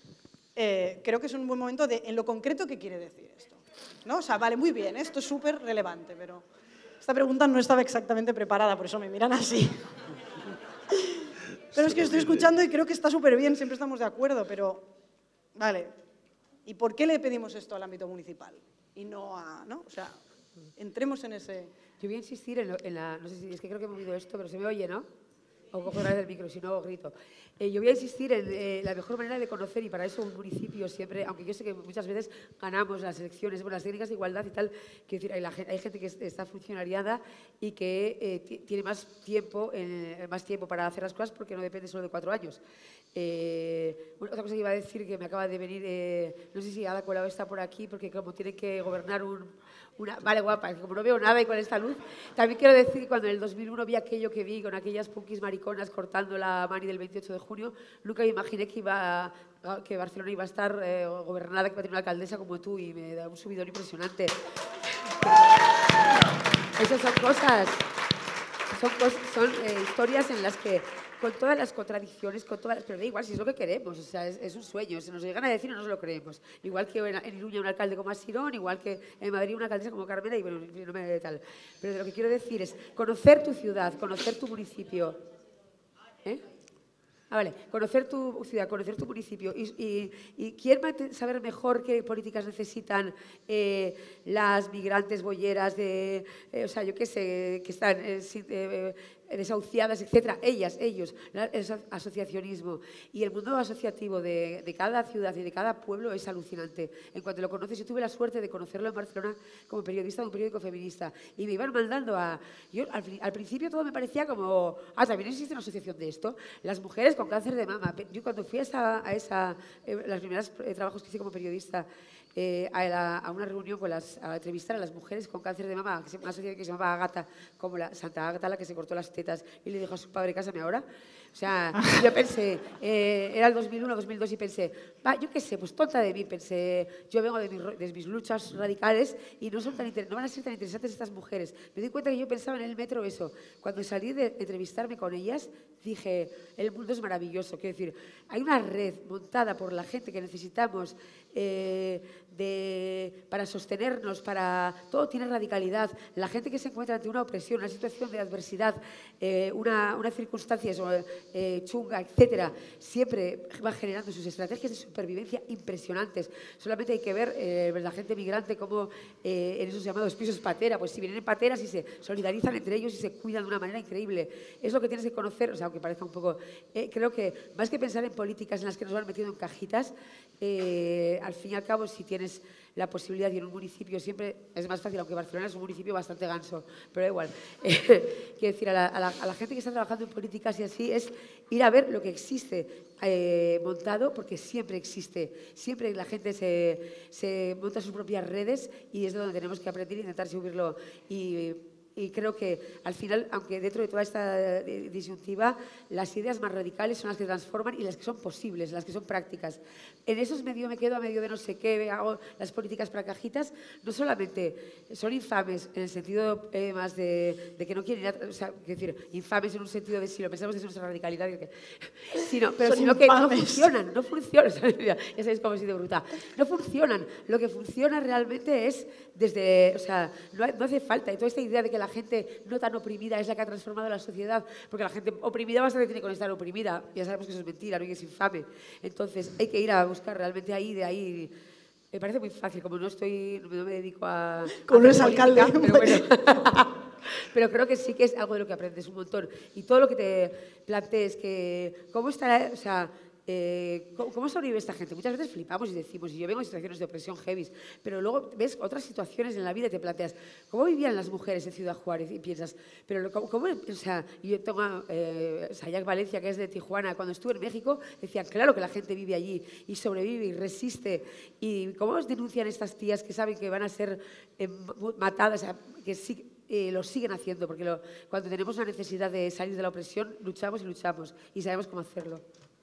eh, creo que es un buen momento de, en lo concreto, ¿qué quiere decir esto? ¿No? O sea, vale, muy bien, esto es súper relevante, pero esta pregunta no estaba exactamente preparada, por eso me miran así. Pero es que estoy escuchando y creo que está súper bien, siempre estamos de acuerdo, pero, vale, ¿y por qué le pedimos esto al ámbito municipal? Y no a, ¿no? O sea, entremos en ese... Yo voy a insistir en, lo, en la... No sé si es que creo que he movido esto, pero se me oye, ¿no? O cojo otra vez el micro, si no grito. Eh, yo voy a insistir en eh, la mejor manera de conocer, y para eso un municipio siempre, aunque yo sé que muchas veces ganamos las elecciones, bueno, las técnicas de igualdad y tal, quiero decir, hay, la, hay gente que está funcionariada y que eh, tiene más tiempo, eh, más tiempo para hacer las cosas porque no depende solo de cuatro años. Eh, bueno, otra cosa que iba a decir que me acaba de venir, eh, no sé si Ada Colau está por aquí, porque como tiene que gobernar un... Una, vale, guapa, es que como no veo nada y con esta luz, también quiero decir que cuando en el dos mil uno vi aquello que vi con aquellas punkis mariconas cortando la mani del veintiocho de junio, nunca me imaginé que, iba a, que Barcelona iba a estar eh, gobernada, que iba a tener una alcaldesa como tú, y me da un subidón impresionante. Esas son cosas, son, cosas, son eh, historias en las que, con todas las contradicciones, con todas las, pero da igual, si es lo que queremos, o sea, es, es un sueño, se nos llegan a decir y no nos lo creemos. Igual que en, en Iruña un alcalde como Asirón, igual que en Madrid una alcaldesa como Carmena, y bueno, no me tal. Pero lo que quiero decir es conocer tu ciudad, conocer tu municipio. ¿Eh? Ah, vale, conocer tu ciudad, conocer tu municipio. ¿Y, y, y quién va a saber mejor qué políticas necesitan eh, las migrantes bolleras de, eh, o sea, yo qué sé, que están, eh, si, eh, desahuciadas, etcétera, ellas, ellos, el asociacionismo y el mundo asociativo de, de cada ciudad y de cada pueblo es alucinante. En cuanto lo conoces, yo tuve la suerte de conocerlo en Barcelona como periodista de un periódico feminista y me iban mandando a... Yo al, al principio todo me parecía como, ah, también existe una asociación de esto, las mujeres con cáncer de mama. Yo cuando fui a esa, a esa eh, las primeras eh, trabajos que hice como periodista, Eh, a, la, a una reunión con las, a entrevistar a las mujeres con cáncer de mama, una asociación que se llamaba Ágata, como la Santa Ágata, la que se cortó las tetas y le dijo a su padre, cásame ahora. O sea, yo pensé, eh, era el dos mil uno, dos mil dos y pensé, va, yo qué sé, pues tonta de mí, pensé, yo vengo de, mi, de mis luchas radicales y no, son tan no van a ser tan interesantes estas mujeres. Me di cuenta que yo pensaba en el metro eso. Cuando salí de entrevistarme con ellas, dije, el mundo es maravilloso. Quiero decir, hay una red montada por la gente que necesitamos eh, de, para sostenernos, para todo tiene radicalidad. La gente que se encuentra ante una opresión, una situación de adversidad, eh, una, una circunstancia eh, chunga, etcétera, siempre va generando sus estrategias de supervivencia impresionantes. Solamente hay que ver eh, la gente migrante como eh, en esos llamados pisos patera, pues si vienen en pateras y se solidarizan entre ellos y se cuidan de una manera increíble. Es lo que tienes que conocer, o sea, aunque parezca un poco... Eh, creo que más que pensar en políticas en las que nos van metiendo en cajitas, eh, al fin y al cabo, si tienes la posibilidad, y en un municipio siempre es más fácil, aunque Barcelona es un municipio bastante ganso, pero da igual. Eh, quiero decir, a la, a, la, a la gente que está trabajando en políticas y así, es ir a ver lo que existe eh, montado, porque siempre existe, siempre la gente se, se monta sus propias redes y es de donde tenemos que aprender e intentar subirlo. Y, Y creo que, al final, aunque dentro de toda esta disyuntiva, las ideas más radicales son las que transforman y las que son posibles, las que son prácticas. En esos medio me quedo a medio de no sé qué, hago las políticas para cajitas, no solamente son infames en el sentido eh, más de, de que no quieren ir a, o sea, quiero decir, infames en un sentido de si lo pensamos desde nuestra radicalidad, que, sino, pero sino que no funcionan, no funcionan, ya sabéis cómo he sido bruta, no funcionan. Lo que funciona realmente es desde, o sea, no, no hace falta, y toda esta idea de que la gente no tan oprimida es la que ha transformado la sociedad, porque la gente oprimida bastante tiene con estar oprimida, ya sabemos que eso es mentira, no, y que es infame. Entonces hay que ir a buscar realmente ahí, de ahí. Me parece muy fácil, como no estoy, no me dedico a... Como no es alcalde. Pero bueno. Pero creo que sí que es algo de lo que aprendes un montón. Y todo lo que te plantees, que cómo estará, o sea, Eh, ¿cómo, ¿Cómo sobrevive esta gente? Muchas veces flipamos y decimos, y yo vengo de situaciones de opresión heavy, pero luego ves otras situaciones en la vida y te planteas, ¿cómo vivían las mujeres en Ciudad Juárez? Y piensas, pero ¿cómo? cómo o sea, yo tengo a eh, Sayac Valencia, que es de Tijuana, cuando estuve en México, decían, claro que la gente vive allí y sobrevive y resiste. ¿Y cómo os denuncian estas tías que saben que van a ser eh, matadas, o sea, que sí... Eh, lo siguen haciendo, porque lo, cuando tenemos la necesidad de salir de la opresión, luchamos y luchamos y sabemos cómo hacerlo.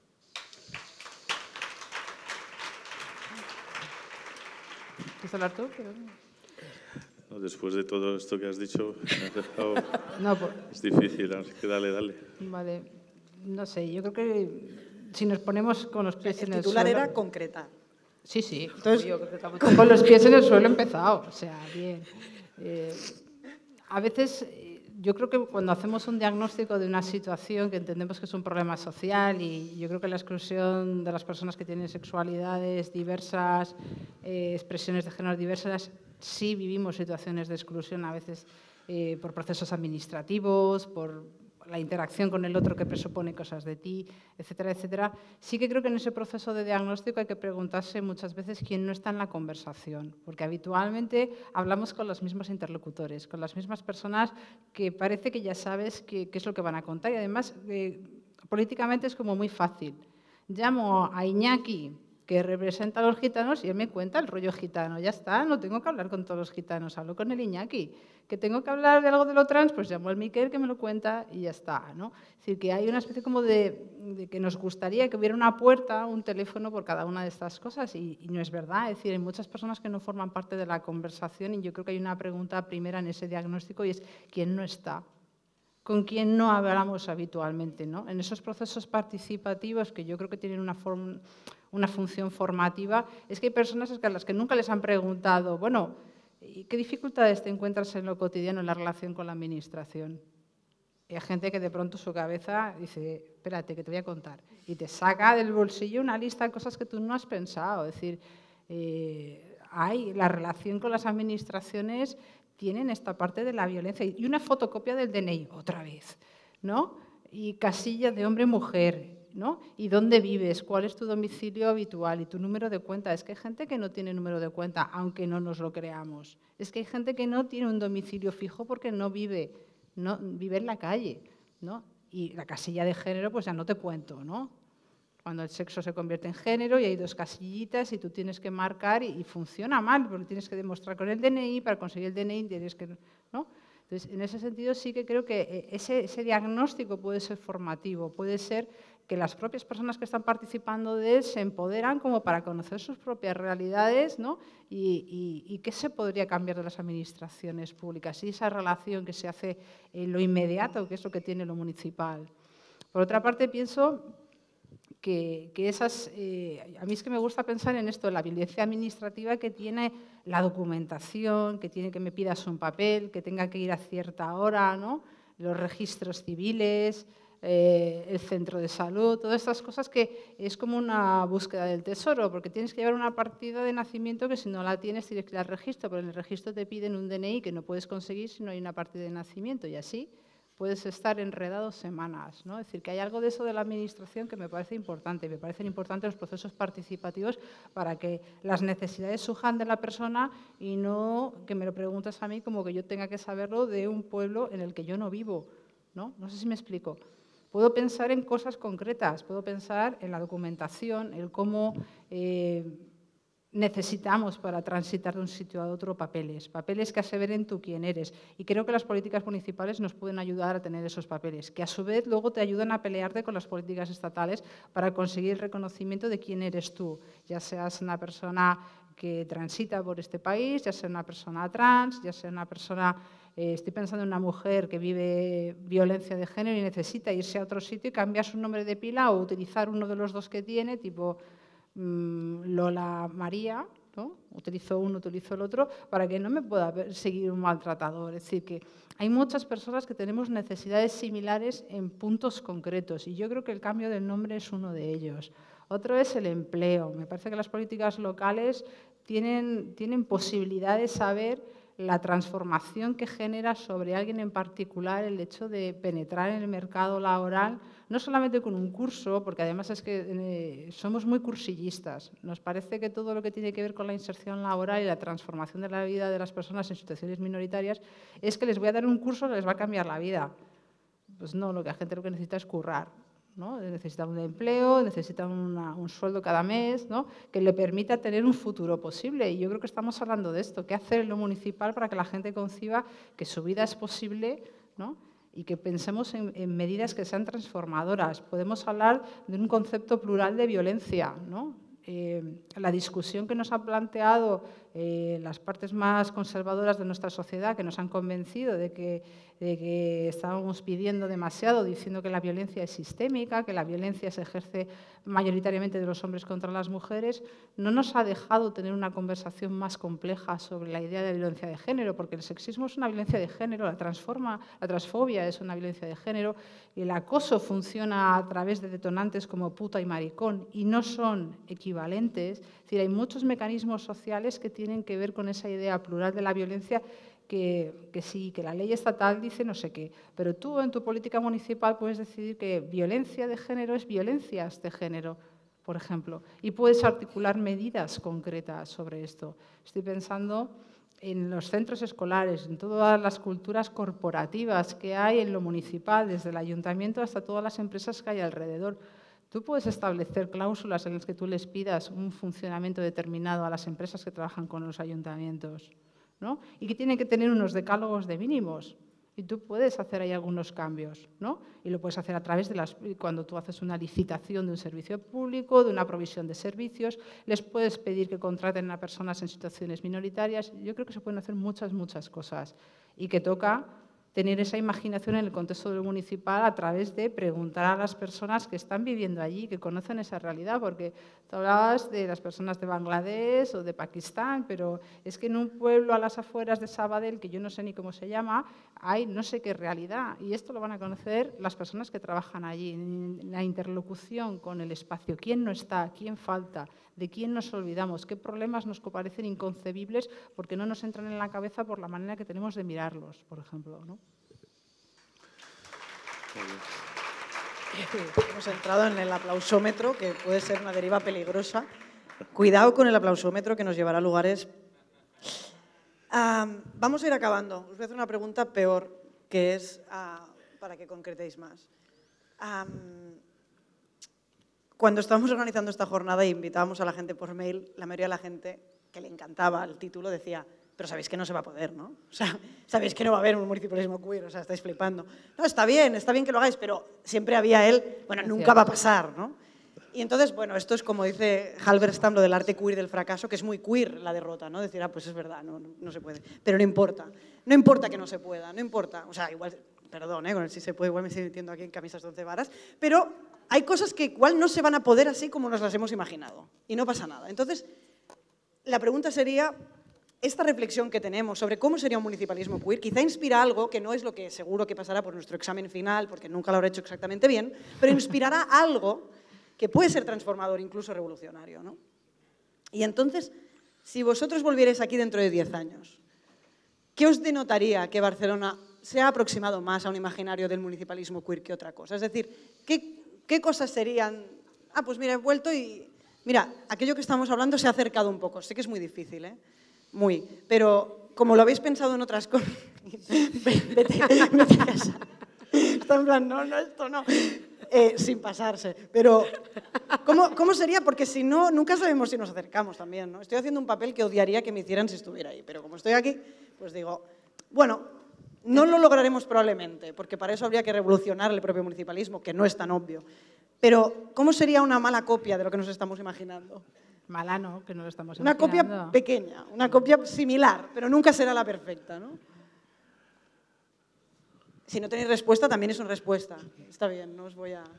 ¿Quieres hablar tú? Pero... No, después de todo esto que has dicho, me has dejado... no, por... es difícil, así que dale, dale. Vale, no sé, yo creo que si nos ponemos con los pies en el suelo... El titular era concretar. Sí, sí. Entonces, yo con los pies en el suelo he empezado, o sea, bien. Eh, a veces... Yo creo que cuando hacemos un diagnóstico de una situación que entendemos que es un problema social, y yo creo que la exclusión de las personas que tienen sexualidades diversas, eh, expresiones de género diversas, sí vivimos situaciones de exclusión a veces eh, por procesos administrativos, por la interacción con el otro que presupone cosas de ti, etcétera, etcétera. Sí que creo que en ese proceso de diagnóstico hay que preguntarse muchas veces quién no está en la conversación, porque habitualmente hablamos con los mismos interlocutores, con las mismas personas que parece que ya sabes qué es lo que van a contar, y además eh, políticamente es como muy fácil. Llamo a Iñaki, que representa a los gitanos, y él me cuenta el rollo gitano. Ya está, no tengo que hablar con todos los gitanos, hablo con el Iñaki. Que tengo que hablar de algo de lo trans, pues llamo al Miquel que me lo cuenta y ya está, ¿no? Es decir, que hay una especie como de, de que nos gustaría que hubiera una puerta, un teléfono por cada una de estas cosas, y, y no es verdad. Es decir, hay muchas personas que no forman parte de la conversación, y yo creo que hay una pregunta primera en ese diagnóstico, y es ¿quién no está? ¿Con quién no hablamos habitualmente, ¿no? En esos procesos participativos, que yo creo que tienen una, forma, una función formativa, es que hay personas a las que nunca les han preguntado, bueno, ¿qué dificultades te encuentras en lo cotidiano en la relación con la administración? Y hay gente que de pronto su cabeza dice, espérate, que te voy a contar, y te saca del bolsillo una lista de cosas que tú no has pensado. Es decir, eh, hay la relación con las administraciones, tienen esta parte de la violencia y una fotocopia del D N I, otra vez. ¿no? Y casilla de hombre-mujer, ¿no? ¿Y dónde vives? ¿Cuál es tu domicilio habitual? ¿Y tu número de cuenta? Es que hay gente que no tiene número de cuenta, aunque no nos lo creamos. Es que hay gente que no tiene un domicilio fijo porque no vive, no, vive en la calle, ¿no? Y la casilla de género, pues ya no te cuento, ¿no? Cuando el sexo se convierte en género y hay dos casillitas y tú tienes que marcar y, y funciona mal, porque tienes que demostrar con el D N I, para conseguir el D N I tienes que, ¿no? Entonces, en ese sentido sí que creo que ese, ese diagnóstico puede ser formativo, puede ser que las propias personas que están participando de él se empoderan como para conocer sus propias realidades, ¿no? y, y, y qué se podría cambiar de las administraciones públicas y esa relación que se hace en lo inmediato, que es lo que tiene lo municipal. Por otra parte, pienso que, que esas, eh, a mí es que me gusta pensar en esto, la violencia administrativa que tiene la documentación, que tiene que me pidas un papel, que tenga que ir a cierta hora, ¿no? Los registros civiles, eh, el centro de salud, todas estas cosas que es como una búsqueda del tesoro, porque tienes que llevar una partida de nacimiento que si no la tienes tienes que ir al registro, pero en el registro te piden un D N I que no puedes conseguir si no hay una partida de nacimiento y así puedes estar enredado semanas, ¿no? Es decir, que hay algo de eso de la administración que me parece importante. Me parecen importantes los procesos participativos para que las necesidades surjan de la persona y no que me lo preguntes a mí como que yo tenga que saberlo de un pueblo en el que yo no vivo, ¿no? No sé si me explico. Puedo pensar en cosas concretas, puedo pensar en la documentación, en cómo eh, necesitamos para transitar de un sitio a otro papeles, papeles que aseveren tú quién eres. Y creo que las políticas municipales nos pueden ayudar a tener esos papeles, que a su vez luego te ayudan a pelearte con las políticas estatales para conseguir el reconocimiento de quién eres tú, ya seas una persona que transita por este país, ya sea una persona trans, ya sea una persona, eh, estoy pensando en una mujer que vive violencia de género y necesita irse a otro sitio y cambiar su nombre de pila o utilizar uno de los dos que tiene, tipo Lola María, ¿no? Utilizo uno, utilizo el otro, para que no me pueda seguir un maltratador. Es decir, que hay muchas personas que tenemos necesidades similares en puntos concretos y yo creo que el cambio del nombre es uno de ellos. Otro es el empleo. Me parece que las políticas locales tienen, tienen posibilidad de saber la transformación que genera sobre alguien en particular el hecho de penetrar en el mercado laboral, no solamente con un curso, porque además es que eh, somos muy cursillistas. Nos parece que todo lo que tiene que ver con la inserción laboral y la transformación de la vida de las personas en situaciones minoritarias es que les voy a dar un curso que les va a cambiar la vida. Pues no, lo que la gente lo que necesita es currar, ¿no? Necesita un empleo, necesita una, un sueldo cada mes, ¿no? Que le permita tener un futuro posible. Y yo creo que estamos hablando de esto, qué hacer en lo municipal para que la gente conciba que su vida es posible, ¿no? Y que pensemos en, en medidas que sean transformadoras. Podemos hablar de un concepto plural de violencia, ¿no? Eh, la discusión que nos han planteado eh, las partes más conservadoras de nuestra sociedad, que nos han convencido de que, de que estábamos pidiendo demasiado, diciendo que la violencia es sistémica, que la violencia se ejerce mayoritariamente de los hombres contra las mujeres, no nos ha dejado tener una conversación más compleja sobre la idea de violencia de género, porque el sexismo es una violencia de género, la, transforma, la transfobia es una violencia de género, y el acoso funciona a través de detonantes como puta y maricón, y no son equivalentes. Es decir, hay muchos mecanismos sociales que tienen que ver con esa idea plural de la violencia que, que sí, que la ley estatal dice no sé qué, pero tú en tu política municipal puedes decidir que violencia de género es violencias de género, por ejemplo, y puedes articular medidas concretas sobre esto. Estoy pensando en los centros escolares, en todas las culturas corporativas que hay en lo municipal, desde el ayuntamiento hasta todas las empresas que hay alrededor. Tú puedes establecer cláusulas en las que tú les pidas un funcionamiento determinado a las empresas que trabajan con los ayuntamientos, ¿no? Y que tienen que tener unos decálogos de mínimos. Y tú puedes hacer ahí algunos cambios, ¿no? Y lo puedes hacer a través de las, cuando tú haces una licitación de un servicio público, de una provisión de servicios, les puedes pedir que contraten a personas en situaciones minoritarias. Yo creo que se pueden hacer muchas, muchas cosas y que toca tener esa imaginación en el contexto del municipal a través de preguntar a las personas que están viviendo allí, que conocen esa realidad, porque tú hablabas de las personas de Bangladesh o de Pakistán, pero es que en un pueblo a las afueras de Sabadell, que yo no sé ni cómo se llama, hay no sé qué realidad, y esto lo van a conocer las personas que trabajan allí, en la interlocución con el espacio, quién no está, quién falta, de quién nos olvidamos, qué problemas nos parecen inconcebibles porque no nos entran en la cabeza por la manera que tenemos de mirarlos, por ejemplo, ¿no? Hemos entrado en el aplausómetro, que puede ser una deriva peligrosa. Cuidado con el aplausómetro, que nos llevará a lugares... Um, vamos a ir acabando. Os voy a hacer una pregunta peor, que es uh, para que concretéis más. Um, cuando estábamos organizando esta jornada e invitábamos a la gente por mail, la mayoría de la gente que le encantaba el título decía: pero sabéis que no se va a poder, ¿no? O sea, sabéis que no va a haber un municipalismo queer, o sea, estáis flipando. No, está bien, está bien que lo hagáis, pero siempre había él, bueno, nunca va a pasar, ¿no? Y entonces, bueno, esto es como dice Halberstam, lo del arte queer del fracaso, que es muy queer la derrota, ¿no? Decir, ah, pues es verdad, no, no, no se puede. Pero no importa, no importa que no se pueda, no importa. O sea, igual, perdón, ¿eh? Con el sí se puede, igual me estoy metiendo aquí en camisas de once varas, pero hay cosas que igual no se van a poder así como nos las hemos imaginado, y no pasa nada. Entonces, la pregunta sería, esta reflexión que tenemos sobre cómo sería un municipalismo queer, quizá inspira algo que no es lo que seguro que pasará por nuestro examen final, porque nunca lo habré hecho exactamente bien, pero inspirará algo que puede ser transformador, incluso revolucionario, ¿no? Y entonces, si vosotros volvierais aquí dentro de diez años, ¿qué os denotaría que Barcelona se ha aproximado más a un imaginario del municipalismo queer que otra cosa? Es decir, ¿qué, qué cosas serían? Ah, pues mira, he vuelto y... Mira, aquello que estamos hablando se ha acercado un poco. Sé que es muy difícil, ¿eh? Muy. Pero como lo habéis pensado en otras cosas... vete, vete a casa. Está en plan, no, no, esto no... Eh, sin pasarse, pero ¿cómo, ¿cómo sería? Porque si no, nunca sabemos si nos acercamos también, ¿no? Estoy haciendo un papel que odiaría que me hicieran si estuviera ahí, pero como estoy aquí, pues digo, bueno, no lo lograremos probablemente, porque para eso habría que revolucionar el propio municipalismo, que no es tan obvio. Pero, ¿cómo sería una mala copia de lo que nos estamos imaginando? Mala no, que no lo estamos Una imaginando. copia pequeña, una copia similar, pero nunca será la perfecta, ¿no? Si no tenéis respuesta, también es una respuesta. Está bien, no os voy a...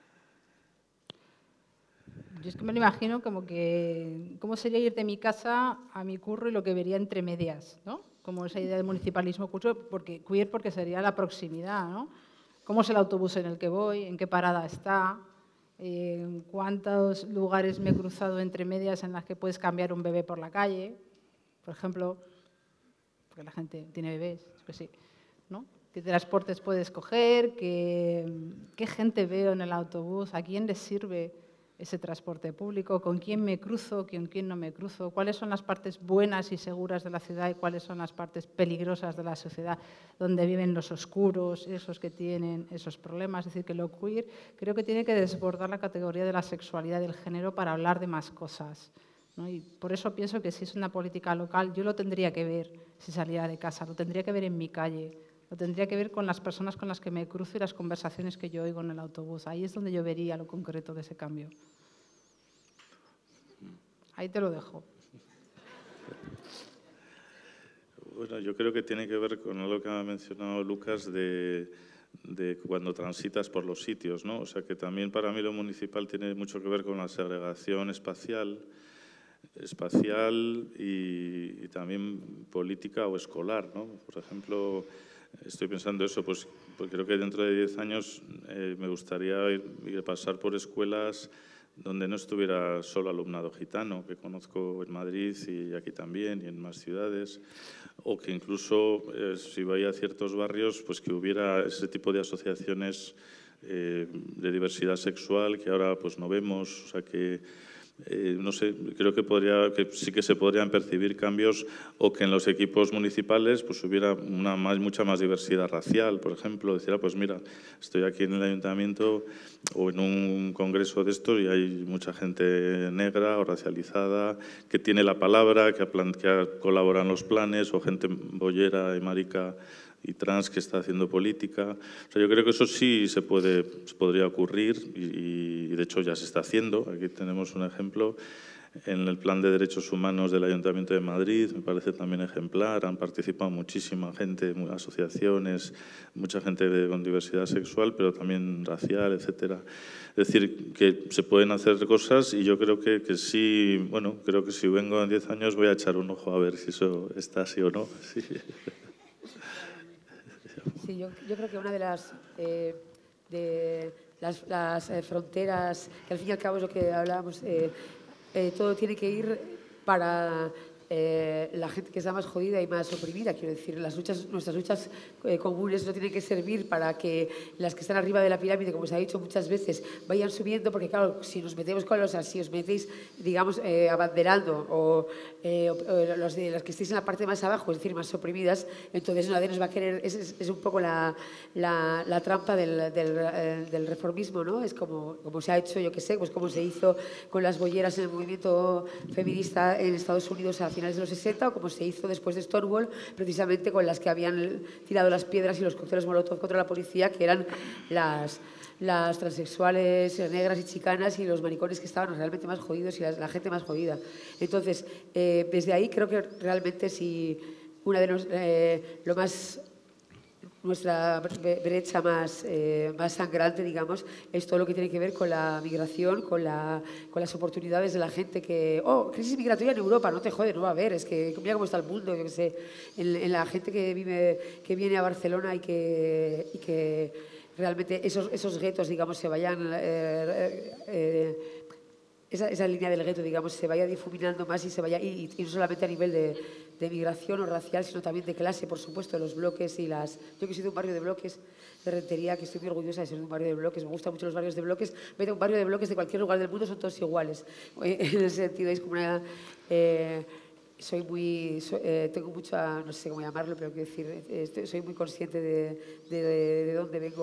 Yo es que me lo imagino como que... ¿Cómo sería ir de mi casa a mi curro y lo que vería entre medias, ¿no? Como esa idea del municipalismo queer, porque, queer porque sería la proximidad, ¿no? ¿Cómo es el autobús en el que voy? ¿En qué parada está? ¿En cuántos lugares me he cruzado entre medias en las que puedes cambiar un bebé por la calle? Por ejemplo, porque la gente tiene bebés, es que sí, ¿no? ¿Qué transportes puedes coger? ¿Qué, ¿Qué gente veo en el autobús? ¿A quién les sirve ese transporte público? ¿Con quién me cruzo? ¿Con quién no me cruzo? ¿Cuáles son las partes buenas y seguras de la ciudad y cuáles son las partes peligrosas de la sociedad donde viven los oscuros, esos que tienen esos problemas? Es decir, que lo queer creo que tiene que desbordar la categoría de la sexualidad y del género para hablar de más cosas, ¿no? Y por eso pienso que si es una política local, yo lo tendría que ver si saliera de casa, lo tendría que ver en mi calle, lo tendría que ver con las personas con las que me cruzo y las conversaciones que yo oigo en el autobús. Ahí es donde yo vería lo concreto de ese cambio. Ahí te lo dejo. Bueno, yo creo que tiene que ver con lo que ha mencionado Lucas de, de cuando transitas por los sitios, ¿no? O sea, que también para mí lo municipal tiene mucho que ver con la segregación espacial, espacial y, y también política o escolar, ¿no? Por ejemplo, estoy pensando eso, pues, pues creo que dentro de diez años eh, me gustaría ir, ir pasar por escuelas donde no estuviera solo alumnado gitano, que conozco en Madrid y aquí también y en más ciudades, o que incluso eh, si vaya a ciertos barrios, pues que hubiera ese tipo de asociaciones eh, de diversidad sexual que ahora pues no vemos, o sea que Eh, no sé, creo que, podría, que sí que se podrían percibir cambios o que en los equipos municipales pues, hubiera una más, mucha más diversidad racial, por ejemplo. Decir, ah, pues mira, estoy aquí en el ayuntamiento o en un congreso de estos y hay mucha gente negra o racializada que tiene la palabra, que, ha plan, que ha colaborado en los planes, o gente boyera y marica y trans que está haciendo política. O sea, yo creo que eso sí se, puede, se podría ocurrir y, y de hecho ya se está haciendo. Aquí tenemos un ejemplo en el Plan de Derechos Humanos del Ayuntamiento de Madrid, me parece también ejemplar. Han participado muchísima gente, asociaciones, mucha gente de, con diversidad sexual, pero también racial, etcétera. Es decir, que se pueden hacer cosas y yo creo que, que sí, bueno, creo que si vengo en diez años voy a echar un ojo a ver si eso está así o no. Sí. Sí, yo, yo creo que una de las, eh, de las, las eh, fronteras, que al fin y al cabo es lo que hablábamos, eh, eh, todo tiene que ir para eh, la gente gente que es la más jodida y más oprimida. Quiero decir, las luchas, nuestras luchas eh, comunes no tienen que servir para que las que están arriba de la pirámide, como se ha dicho muchas veces, vayan subiendo, porque claro, si nos metemos con los, si os metéis, digamos, eh, abanderando o, eh, o los de las que estéis en la parte más abajo, es decir, más oprimidas, entonces nadie nos va a querer. Es, es, es un poco la, la, la trampa del, del, eh, del reformismo, ¿no? Es como, como se ha hecho, yo qué sé, pues como se hizo con las bolleras en el movimiento feminista en Estados Unidos a finales de los sesenta, o como se hizo después de Stonewall, precisamente con las que habían tirado las piedras y los cócteles Molotov contra la policía, que eran las, las transexuales negras y chicanas y los maricones que estaban realmente más jodidos y la, la gente más jodida. Entonces, eh, desde ahí creo que realmente si una de los, eh, lo más... nuestra brecha más, eh, más sangrante, digamos, es todo lo que tiene que ver con la migración, con, la, con las oportunidades de la gente que... Oh, crisis migratoria en Europa, no te jode, no va a haber, es que mira cómo está el mundo, yo qué sé, en, en la gente que, vive, que viene a Barcelona y que, y que realmente esos, esos guetos, digamos, se vayan... Eh, eh, esa, esa línea del gueto, digamos, se vaya difuminando más y se vaya, y, y no solamente a nivel de, de migración o racial, sino también de clase, por supuesto, los bloques y las... Yo que soy de un barrio de bloques de Rentería, que estoy muy orgullosa de ser de un barrio de bloques, me gustan mucho los barrios de bloques, me de un barrio de bloques de cualquier lugar del mundo, son todos iguales. En ese sentido, es como una... Eh, soy muy... Soy, eh, tengo mucha... no sé cómo llamarlo, pero quiero decir, eh, soy muy consciente de, de, de, de dónde vengo.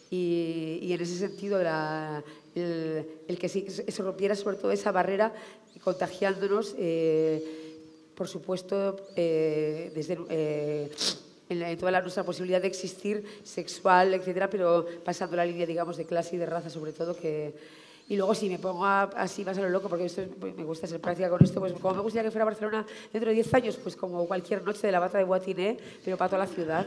Y, y en ese sentido, la, el, el que se, se rompiera sobre todo esa barrera contagiándonos, eh, por supuesto, eh, desde, eh, en, la, en toda la, nuestra posibilidad de existir, sexual, etcétera, pero pasando la línea, digamos, de clase y de raza, sobre todo, que... Y luego, si me pongo a, así más a lo loco, porque esto es, me gusta ser práctica con esto, pues como me gustaría que fuera Barcelona dentro de diez años, pues como cualquier noche de la bata de Boatiné, pero para toda la ciudad.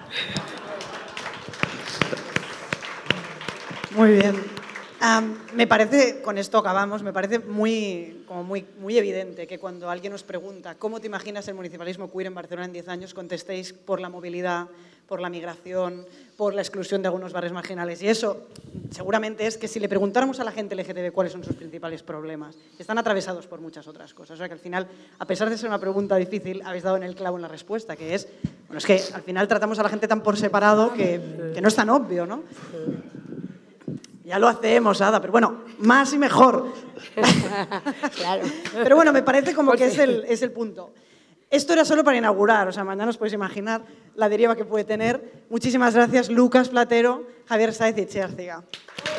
Muy bien. Um, me parece, con esto acabamos, me parece muy, como muy, muy evidente que cuando alguien os pregunta ¿cómo te imaginas el municipalismo queer en Barcelona en diez años? Contestéis por la movilidad, por la migración, por la exclusión de algunos barrios marginales. Y eso seguramente es que si le preguntáramos a la gente L G T B cuáles son sus principales problemas, están atravesados por muchas otras cosas. O sea que al final, a pesar de ser una pregunta difícil, habéis dado en el clavo en la respuesta, que es, bueno, es que al final tratamos a la gente tan por separado que, que no es tan obvio, ¿no? Ya lo hacemos, Ada, pero bueno, más y mejor. Claro. Pero bueno, me parece como que es el, es el punto. Esto era solo para inaugurar, o sea, mañana os podéis imaginar la deriva que puede tener. Muchísimas gracias, Lucas Platero, Javier Sáez y Itziar Arciga.